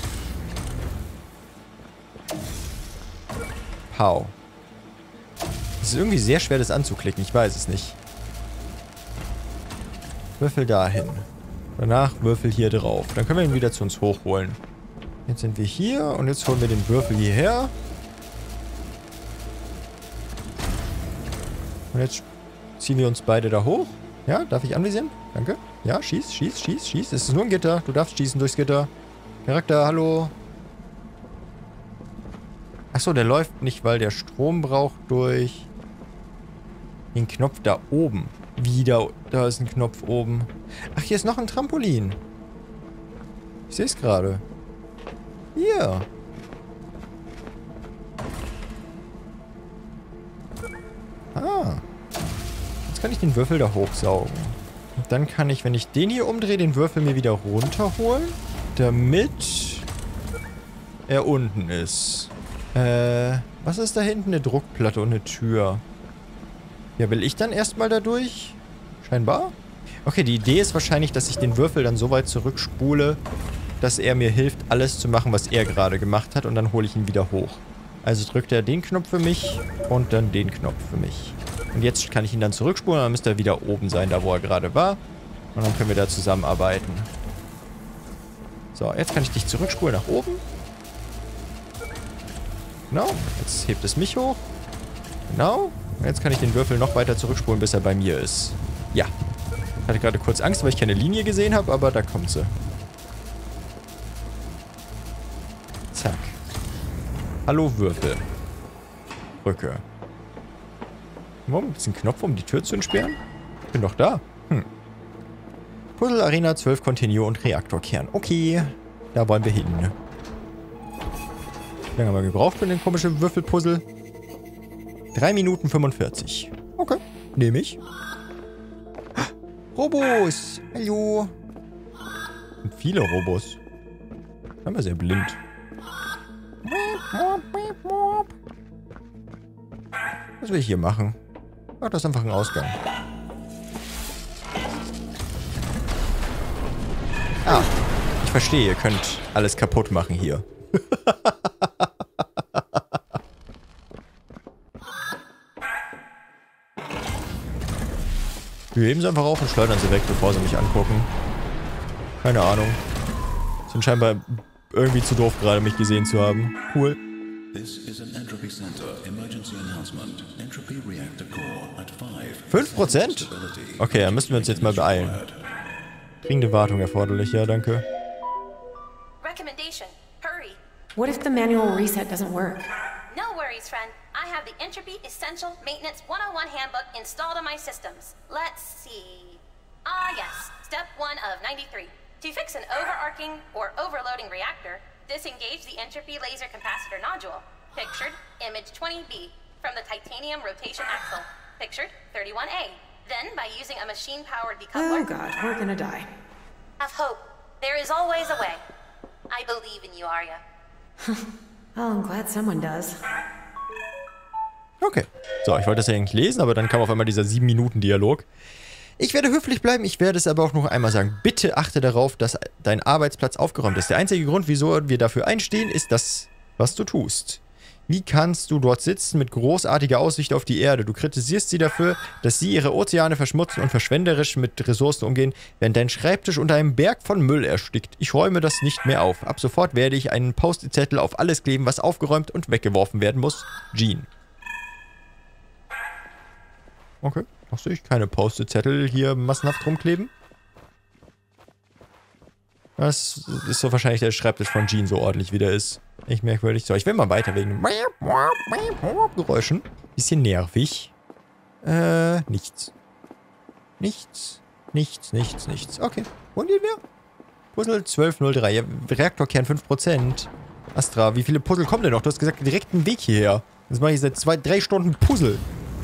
Pow. Es ist irgendwie sehr schwer, das anzuklicken. Ich weiß es nicht. Würfel dahin. Danach Würfel hier drauf. Dann können wir ihn wieder zu uns hochholen. Jetzt sind wir hier und jetzt holen wir den Würfel hierher. Und jetzt ziehen wir uns beide da hoch. Ja, darf ich anvisieren? Danke. Ja, schieß, schieß, schieß, schieß. Es ist nur ein Gitter. Du darfst schießen durchs Gitter. Charakter, hallo. Achso, der läuft nicht, weil der Strom braucht durch den Knopf da oben. Wieder, da ist ein Knopf oben. Ach, hier ist noch ein Trampolin. Ich sehe es gerade. Hier. Ah. Jetzt kann ich den Würfel da hochsaugen. Und dann kann ich, wenn ich den hier umdrehe, den Würfel mir wieder runterholen, damit er unten ist. Was ist da hinten? Eine Druckplatte und eine Tür. Ja, will ich dann erstmal da durch? Scheinbar. Okay, die Idee ist wahrscheinlich, dass ich den Würfel dann so weit zurückspule, dass er mir hilft, alles zu machen, was er gerade gemacht hat. Und dann hole ich ihn wieder hoch. Also drückt er den Knopf für mich und dann den Knopf für mich. Und jetzt kann ich ihn dann zurückspulen, dann müsste er wieder oben sein, da wo er gerade war. Und dann können wir da zusammenarbeiten. So, jetzt kann ich dich zurückspulen nach oben. Genau, jetzt hebt es mich hoch. Genau. Und jetzt kann ich den Würfel noch weiter zurückspulen, bis er bei mir ist. Ja. Ich hatte gerade kurz Angst, weil ich keine Linie gesehen habe, aber da kommt sie. Zack. Hallo Würfel. Brücke. Warum gibt es einen Knopf, um die Tür zu entsperren? Ich bin doch da. Puzzle Arena 12 Continue und Reaktorkern. Okay. Da wollen wir hin. Wie lange haben wir gebraucht für den komischen Würfelpuzzle? 3 Minuten 45. Okay. Nehme ich. Robos. Hallo. Und viele Robos. Dann wir sehr blind. Was will ich hier machen? Ach, das ist einfach ein Ausgang. Ah, ich verstehe, ihr könnt alles kaputt machen hier. Wir heben sie einfach auf und schleudern sie weg, bevor sie mich angucken. Keine Ahnung. Sind scheinbar irgendwie zu doof, gerade mich gesehen zu haben. Cool. This is an Entropy Center emergency announcement. Entropy reactor core at 5%? Okay, dann müssen wir uns jetzt mal beeilen. Dringende Wartung erforderlich, ja, danke. Recommendation: hurry. What if the manual reset doesn't work? No worries, friend. I have the Entropy Essential Maintenance 101 handbook installed on my systems. Let's see. Ah, yes. Step 1 of 93. To fix an overarching or overloading reactor, disengage the entropy laser capacitor nodule. Pictured, image 20B, from the titanium rotation axle. Pictured, 31A. Then, by using a machine-powered Oh decoupler... god, we're gonna die. Have hope. There is always a way. I believe in you, Arya. Oh, I'm glad someone does. Okay. So, ich wollte das ja eigentlich lesen, aber dann kam auf einmal dieser 7-Minuten-Dialog. Ich werde höflich bleiben, ich werde es aber auch noch einmal sagen. Bitte achte darauf, dass dein Arbeitsplatz aufgeräumt ist. Der einzige Grund, wieso wir dafür einstehen, ist das, was du tust. Wie kannst du dort sitzen mit großartiger Aussicht auf die Erde? Du kritisierst sie dafür, dass sie ihre Ozeane verschmutzen und verschwenderisch mit Ressourcen umgehen, während dein Schreibtisch unter einem Berg von Müll erstickt. Ich räume das nicht mehr auf. Ab sofort werde ich einen Post-it-Zettel auf alles kleben, was aufgeräumt und weggeworfen werden muss. Jean. Okay, noch sehe ich keine Post-it-Zettel hier massenhaft rumkleben. Das ist so wahrscheinlich der Schreibtisch von Jean so ordentlich, wie der ist. Echt merkwürdig. So, ich will mal weiter wegen Geräuschen. Bisschen nervig. Nichts. Nichts. Okay. Wo gehen wir? Puzzle 1203. Ja, Reaktorkern 5%. Astra, wie viele Puzzle kommen denn noch? Du hast gesagt, direkt einen Weg hierher. Jetzt mache ich seit 3 Stunden Puzzle.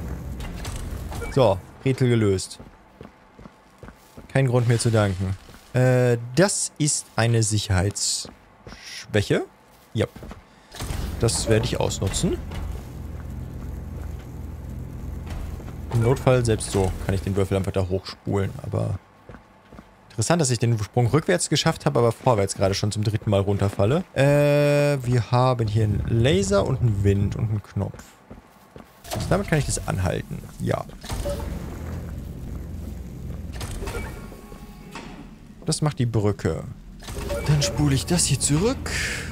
So, Rätsel gelöst. Kein Grund mehr zu danken. Das ist eine Sicherheitsschwäche. Ja. Das werde ich ausnutzen. Im Notfall, selbst so, kann ich den Würfel einfach da hochspulen. Aber interessant, dass ich den Sprung rückwärts geschafft habe, aber vorwärts gerade schon zum 3. Mal runterfalle. Wir haben hier einen Laser und einen Wind und einen Knopf. Also damit kann ich das anhalten. Ja. Das macht die Brücke. Dann spule ich das hier zurück.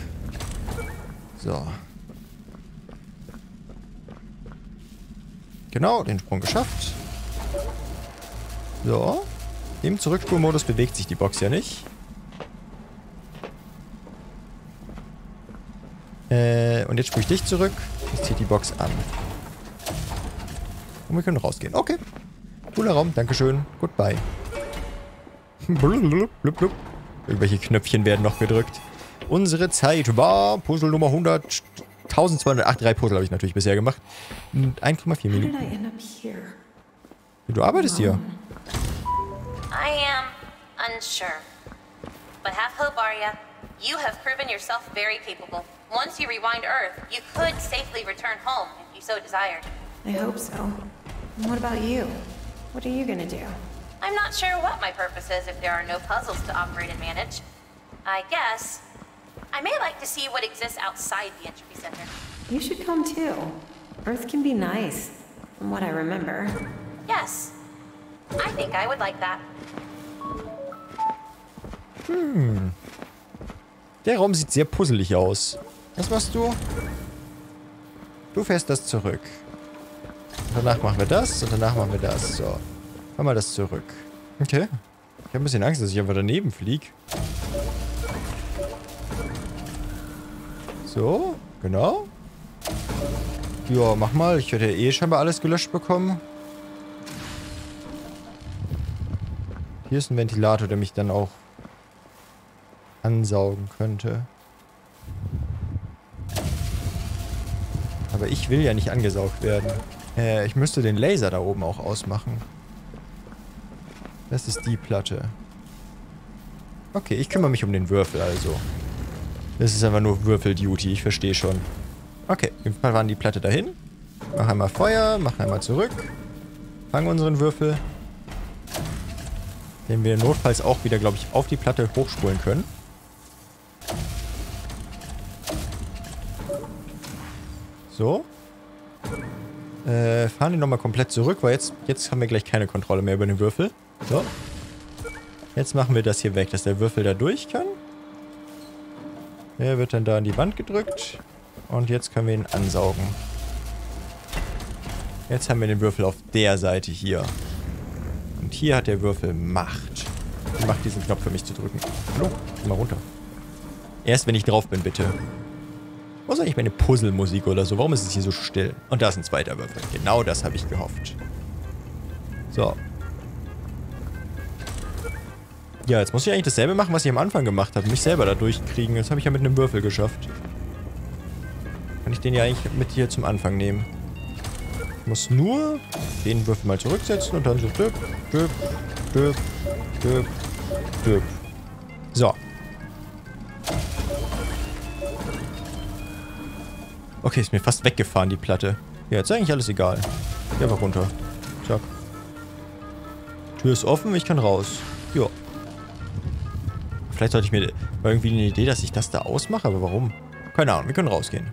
So. Genau, den Sprung geschafft. So. Im Zurückspulmodus bewegt sich die Box ja nicht. Und jetzt spule ich dich zurück. Jetzt zieht die Box an. Und wir können rausgehen. Okay. Cooler Raum, dankeschön. Goodbye. Blub, blub, blub. Irgendwelche Knöpfchen werden noch gedrückt. Unsere Zeit war Puzzle Nummer 100. 1208. 3 Puzzle habe ich natürlich bisher gemacht. 1,4 Minuten. Du arbeitest hier. I am unsure. But have hope, Arya. You have proven yourself very capable. Once you rewind Earth, you could safely return home if you so desired. I hope so. And what about you? What are you gonna do? I'm not sure what my purpose is if there are no puzzles to operate and manage. I guess I may like to see what exists outside the Entropy Center. You should come too. Earth can be nice, from what I remember. Yes, I think I would like that. Der Raum sieht sehr puzzelig aus. Was machst du? Du fährst das zurück. Und danach machen wir das und danach machen wir das. So. Fahr mal das zurück. Okay. Ich habe ein bisschen Angst, dass ich einfach daneben fliege. So, genau. Ja, mach mal. Ich werde ja eh scheinbar alles gelöscht bekommen. Hier ist ein Ventilator, der mich dann auch ansaugen könnte. Aber ich will ja nicht angesaugt werden. Ich müsste den Laser da oben auch ausmachen. Das ist die Platte. Okay, ich kümmere mich um den Würfel also. Das ist einfach nur Würfel-Duty, ich verstehe schon. Okay, wir fahren die Platte dahin. Mach einmal Feuer, mach einmal zurück. Fangen unseren Würfel. Den wir notfalls auch wieder, glaube ich, auf die Platte hochspulen können. So. Fahren den nochmal komplett zurück, weil jetzt haben wir gleich keine Kontrolle mehr über den Würfel. So. Jetzt machen wir das hier weg, dass der Würfel da durch kann. Der wird dann da an die Wand gedrückt. Und jetzt können wir ihn ansaugen. Jetzt haben wir den Würfel auf der Seite hier. Und hier hat der Würfel Macht. Macht diesen Knopf für mich zu drücken. Hallo? Geh mal runter. Erst wenn ich drauf bin, bitte. Wo ist eigentlich meine Puzzle-Musik oder so? Warum ist es hier so still? Und da ist ein zweiter Würfel. Genau das habe ich gehofft. So. Ja, jetzt muss ich eigentlich dasselbe machen, was ich am Anfang gemacht habe. Mich selber da durchkriegen. Das habe ich ja mit einem Würfel geschafft. Kann ich den ja eigentlich mit hier zum Anfang nehmen. Ich muss nur den Würfel mal zurücksetzen und dann so düpp, düpp, düpp, düpp, düpp. So. Okay, ist mir fast weggefahren, die Platte. Ja, jetzt ist eigentlich alles egal. Geh einfach runter. Zack. Tür ist offen, ich kann raus. Jo. Vielleicht sollte ich mir... War irgendwie eine Idee, dass ich das da ausmache, aber warum? Keine Ahnung, wir können rausgehen.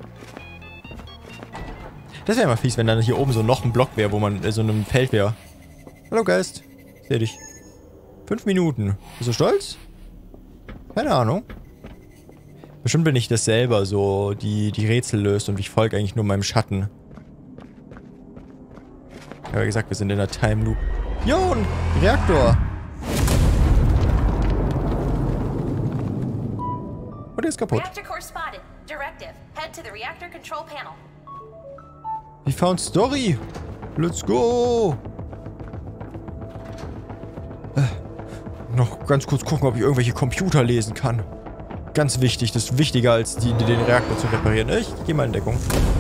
Das wäre mal fies, wenn dann hier oben so noch ein Block wäre, wo man so in einem Feld wäre. Hallo Geist. Seh dich. 5 Minuten. Bist du stolz? Keine Ahnung. Bestimmt bin ich das selber so, die Rätsel löst und ich folge eigentlich nur meinem Schatten. Ich habe ja gesagt, wir sind in der Time Loop. Jo, ein Reaktor. Und der ist kaputt. Reactor core spotted. Directive. Head to the reactor control panel. We found Story. Let's go. Noch ganz kurz gucken, ob ich irgendwelche Computer lesen kann. Ganz wichtig. Das ist wichtiger, als den Reaktor zu reparieren. Ich gehe mal in Deckung.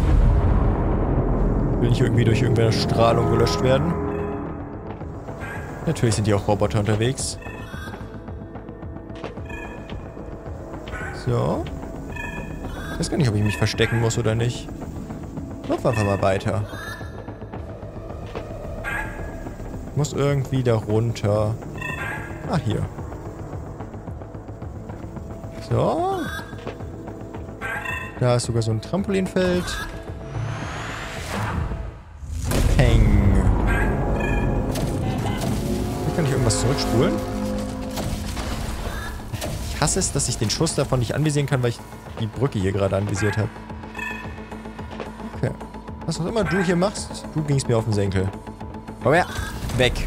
Will nicht irgendwie durch irgendeine Strahlung gelöscht werden. Natürlich sind hier auch Roboter unterwegs. So. Ich weiß gar nicht, ob ich mich verstecken muss oder nicht. Laufen wir einfach mal weiter. Ich muss irgendwie da runter. Ah, hier. So. Da ist sogar so ein Trampolinfeld. Peng. Hier kann ich irgendwas zurückspulen. Ich hasse es, dass ich den Schuss davon nicht anvisieren kann, weil ich die Brücke hier gerade anvisiert habe. Okay. Was auch immer du hier machst, du gingst mir auf den Senkel. Komm her. Weg.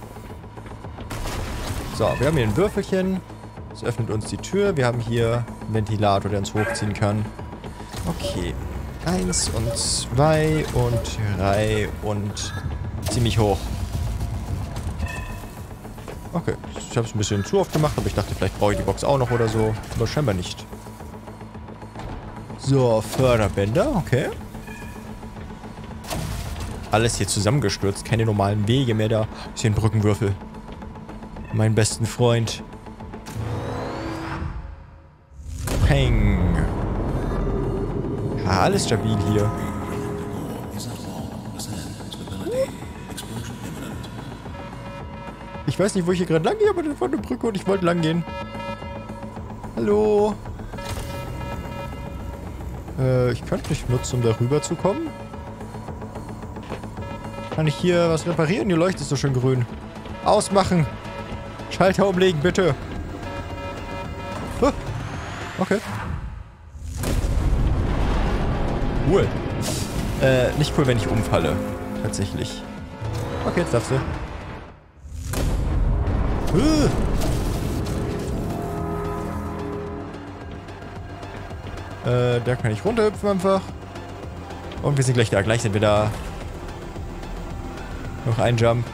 So, wir haben hier ein Würfelchen. Das öffnet uns die Tür. Wir haben hier einen Ventilator, der uns hochziehen kann. Okay. 1 und 2 und 3 und ziemlich hoch. Okay. Ich habe es ein bisschen zu oft gemacht, aber ich dachte, vielleicht brauche ich die Box auch noch oder so. Aber scheinbar nicht. So, Förderbänder. Okay. Alles hier zusammengestürzt. Keine normalen Wege mehr da. Ist hier ein Brückenwürfel. Mein besten Freund. Peng. Ja, alles stabil hier. Ich weiß nicht, wo ich hier gerade lang gehe, aber da war eine Brücke und ich wollte lang gehen. Hallo. Ich könnte mich nutzen, um da rüber zu kommen. Kann ich hier was reparieren? Die Leuchte ist so schön grün. Ausmachen. Schalter umlegen, bitte. Oh. Okay. Cool. Nicht cool, wenn ich umfalle. Tatsächlich. Okay, jetzt darfst du. Da kann ich runterhüpfen einfach. Und wir sind gleich da. Gleich sind wir da. Noch ein Jump.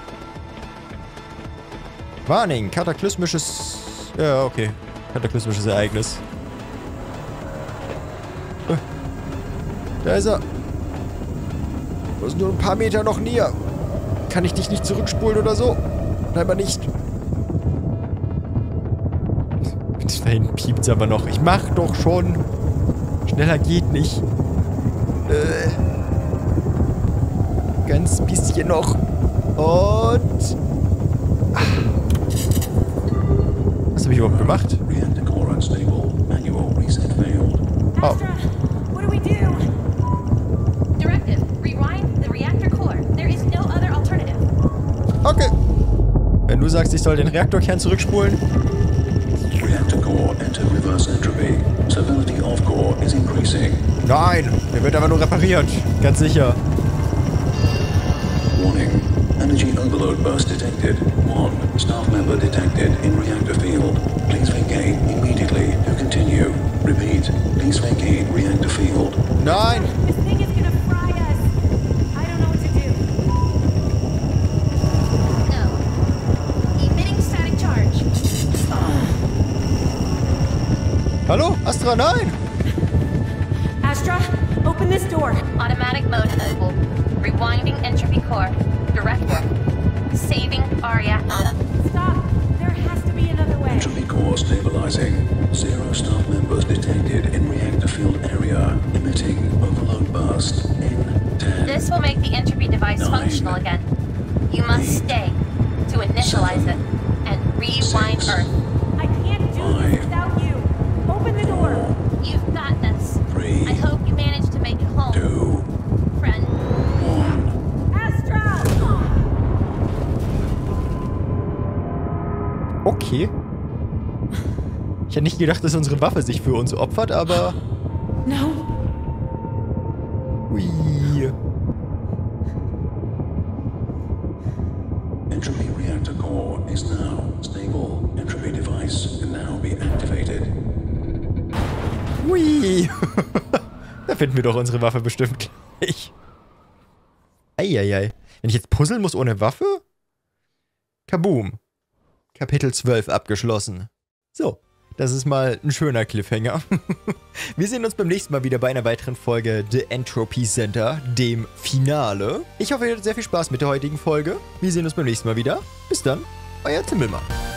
Warning, kataklysmisches... Ja, okay. Kataklysmisches Ereignis. Da ist er. Du bist nur ein paar Meter noch näher. Kann ich dich nicht zurückspulen oder so? Scheinbar nicht. Da hinten piept's aber noch. Ich mach doch schon. Schneller geht nicht. Ganz bisschen noch. Und... Was habe ich überhaupt gemacht? Oh. What do we do? Directive. Rewind the reactor core. There is no other alternative. Okay. Wenn du sagst, ich soll den Reaktorkern zurückspulen. Reactor core enter reverse entropy. Stability of core is increasing. Nein, der wird aber nur repariert. Ganz sicher. Warning. Energy overload burst detected. 1. Staff member detected in reactor field. Please vacate immediately to continue. Repeat. Please vacate reactor field. Nein. This thing is gonna fry us. I don't know what to do. No. Emitting static charge. Hallo? Astra, nein. Astra, open this door. Automatic mode enabled. Rewinding Entropy Core. Director. Saving Ariadne. Stop! There has to be another way. Entropy core stabilizing. 0 staff members detected in reactor field area. Emitting overload burst in 10. This will make the entropy device 9, functional again. You must 8, stay to initialize 7, it and rewind 6, Earth. I can't do 5, this without you. Open the door. You've got this. 3, I hope you manage to make it home, 2, friend. 1. Astra! Okay. Ich hätte nicht gedacht, dass unsere Waffe sich für uns opfert, aber... No. Hui. Entropy reactor core is now stable. Entropy device can now be activated. Hui. Da finden wir doch unsere Waffe bestimmt gleich. Eieiei. Wenn ich jetzt puzzeln muss ohne Waffe? Kaboom. Kapitel 12 abgeschlossen. So, das ist mal ein schöner Cliffhanger. Wir sehen uns beim nächsten Mal wieder bei einer weiteren Folge The Entropy Center, dem Finale. Ich hoffe, ihr hattet sehr viel Spaß mit der heutigen Folge. Wir sehen uns beim nächsten Mal wieder. Bis dann, euer Zimmelmann.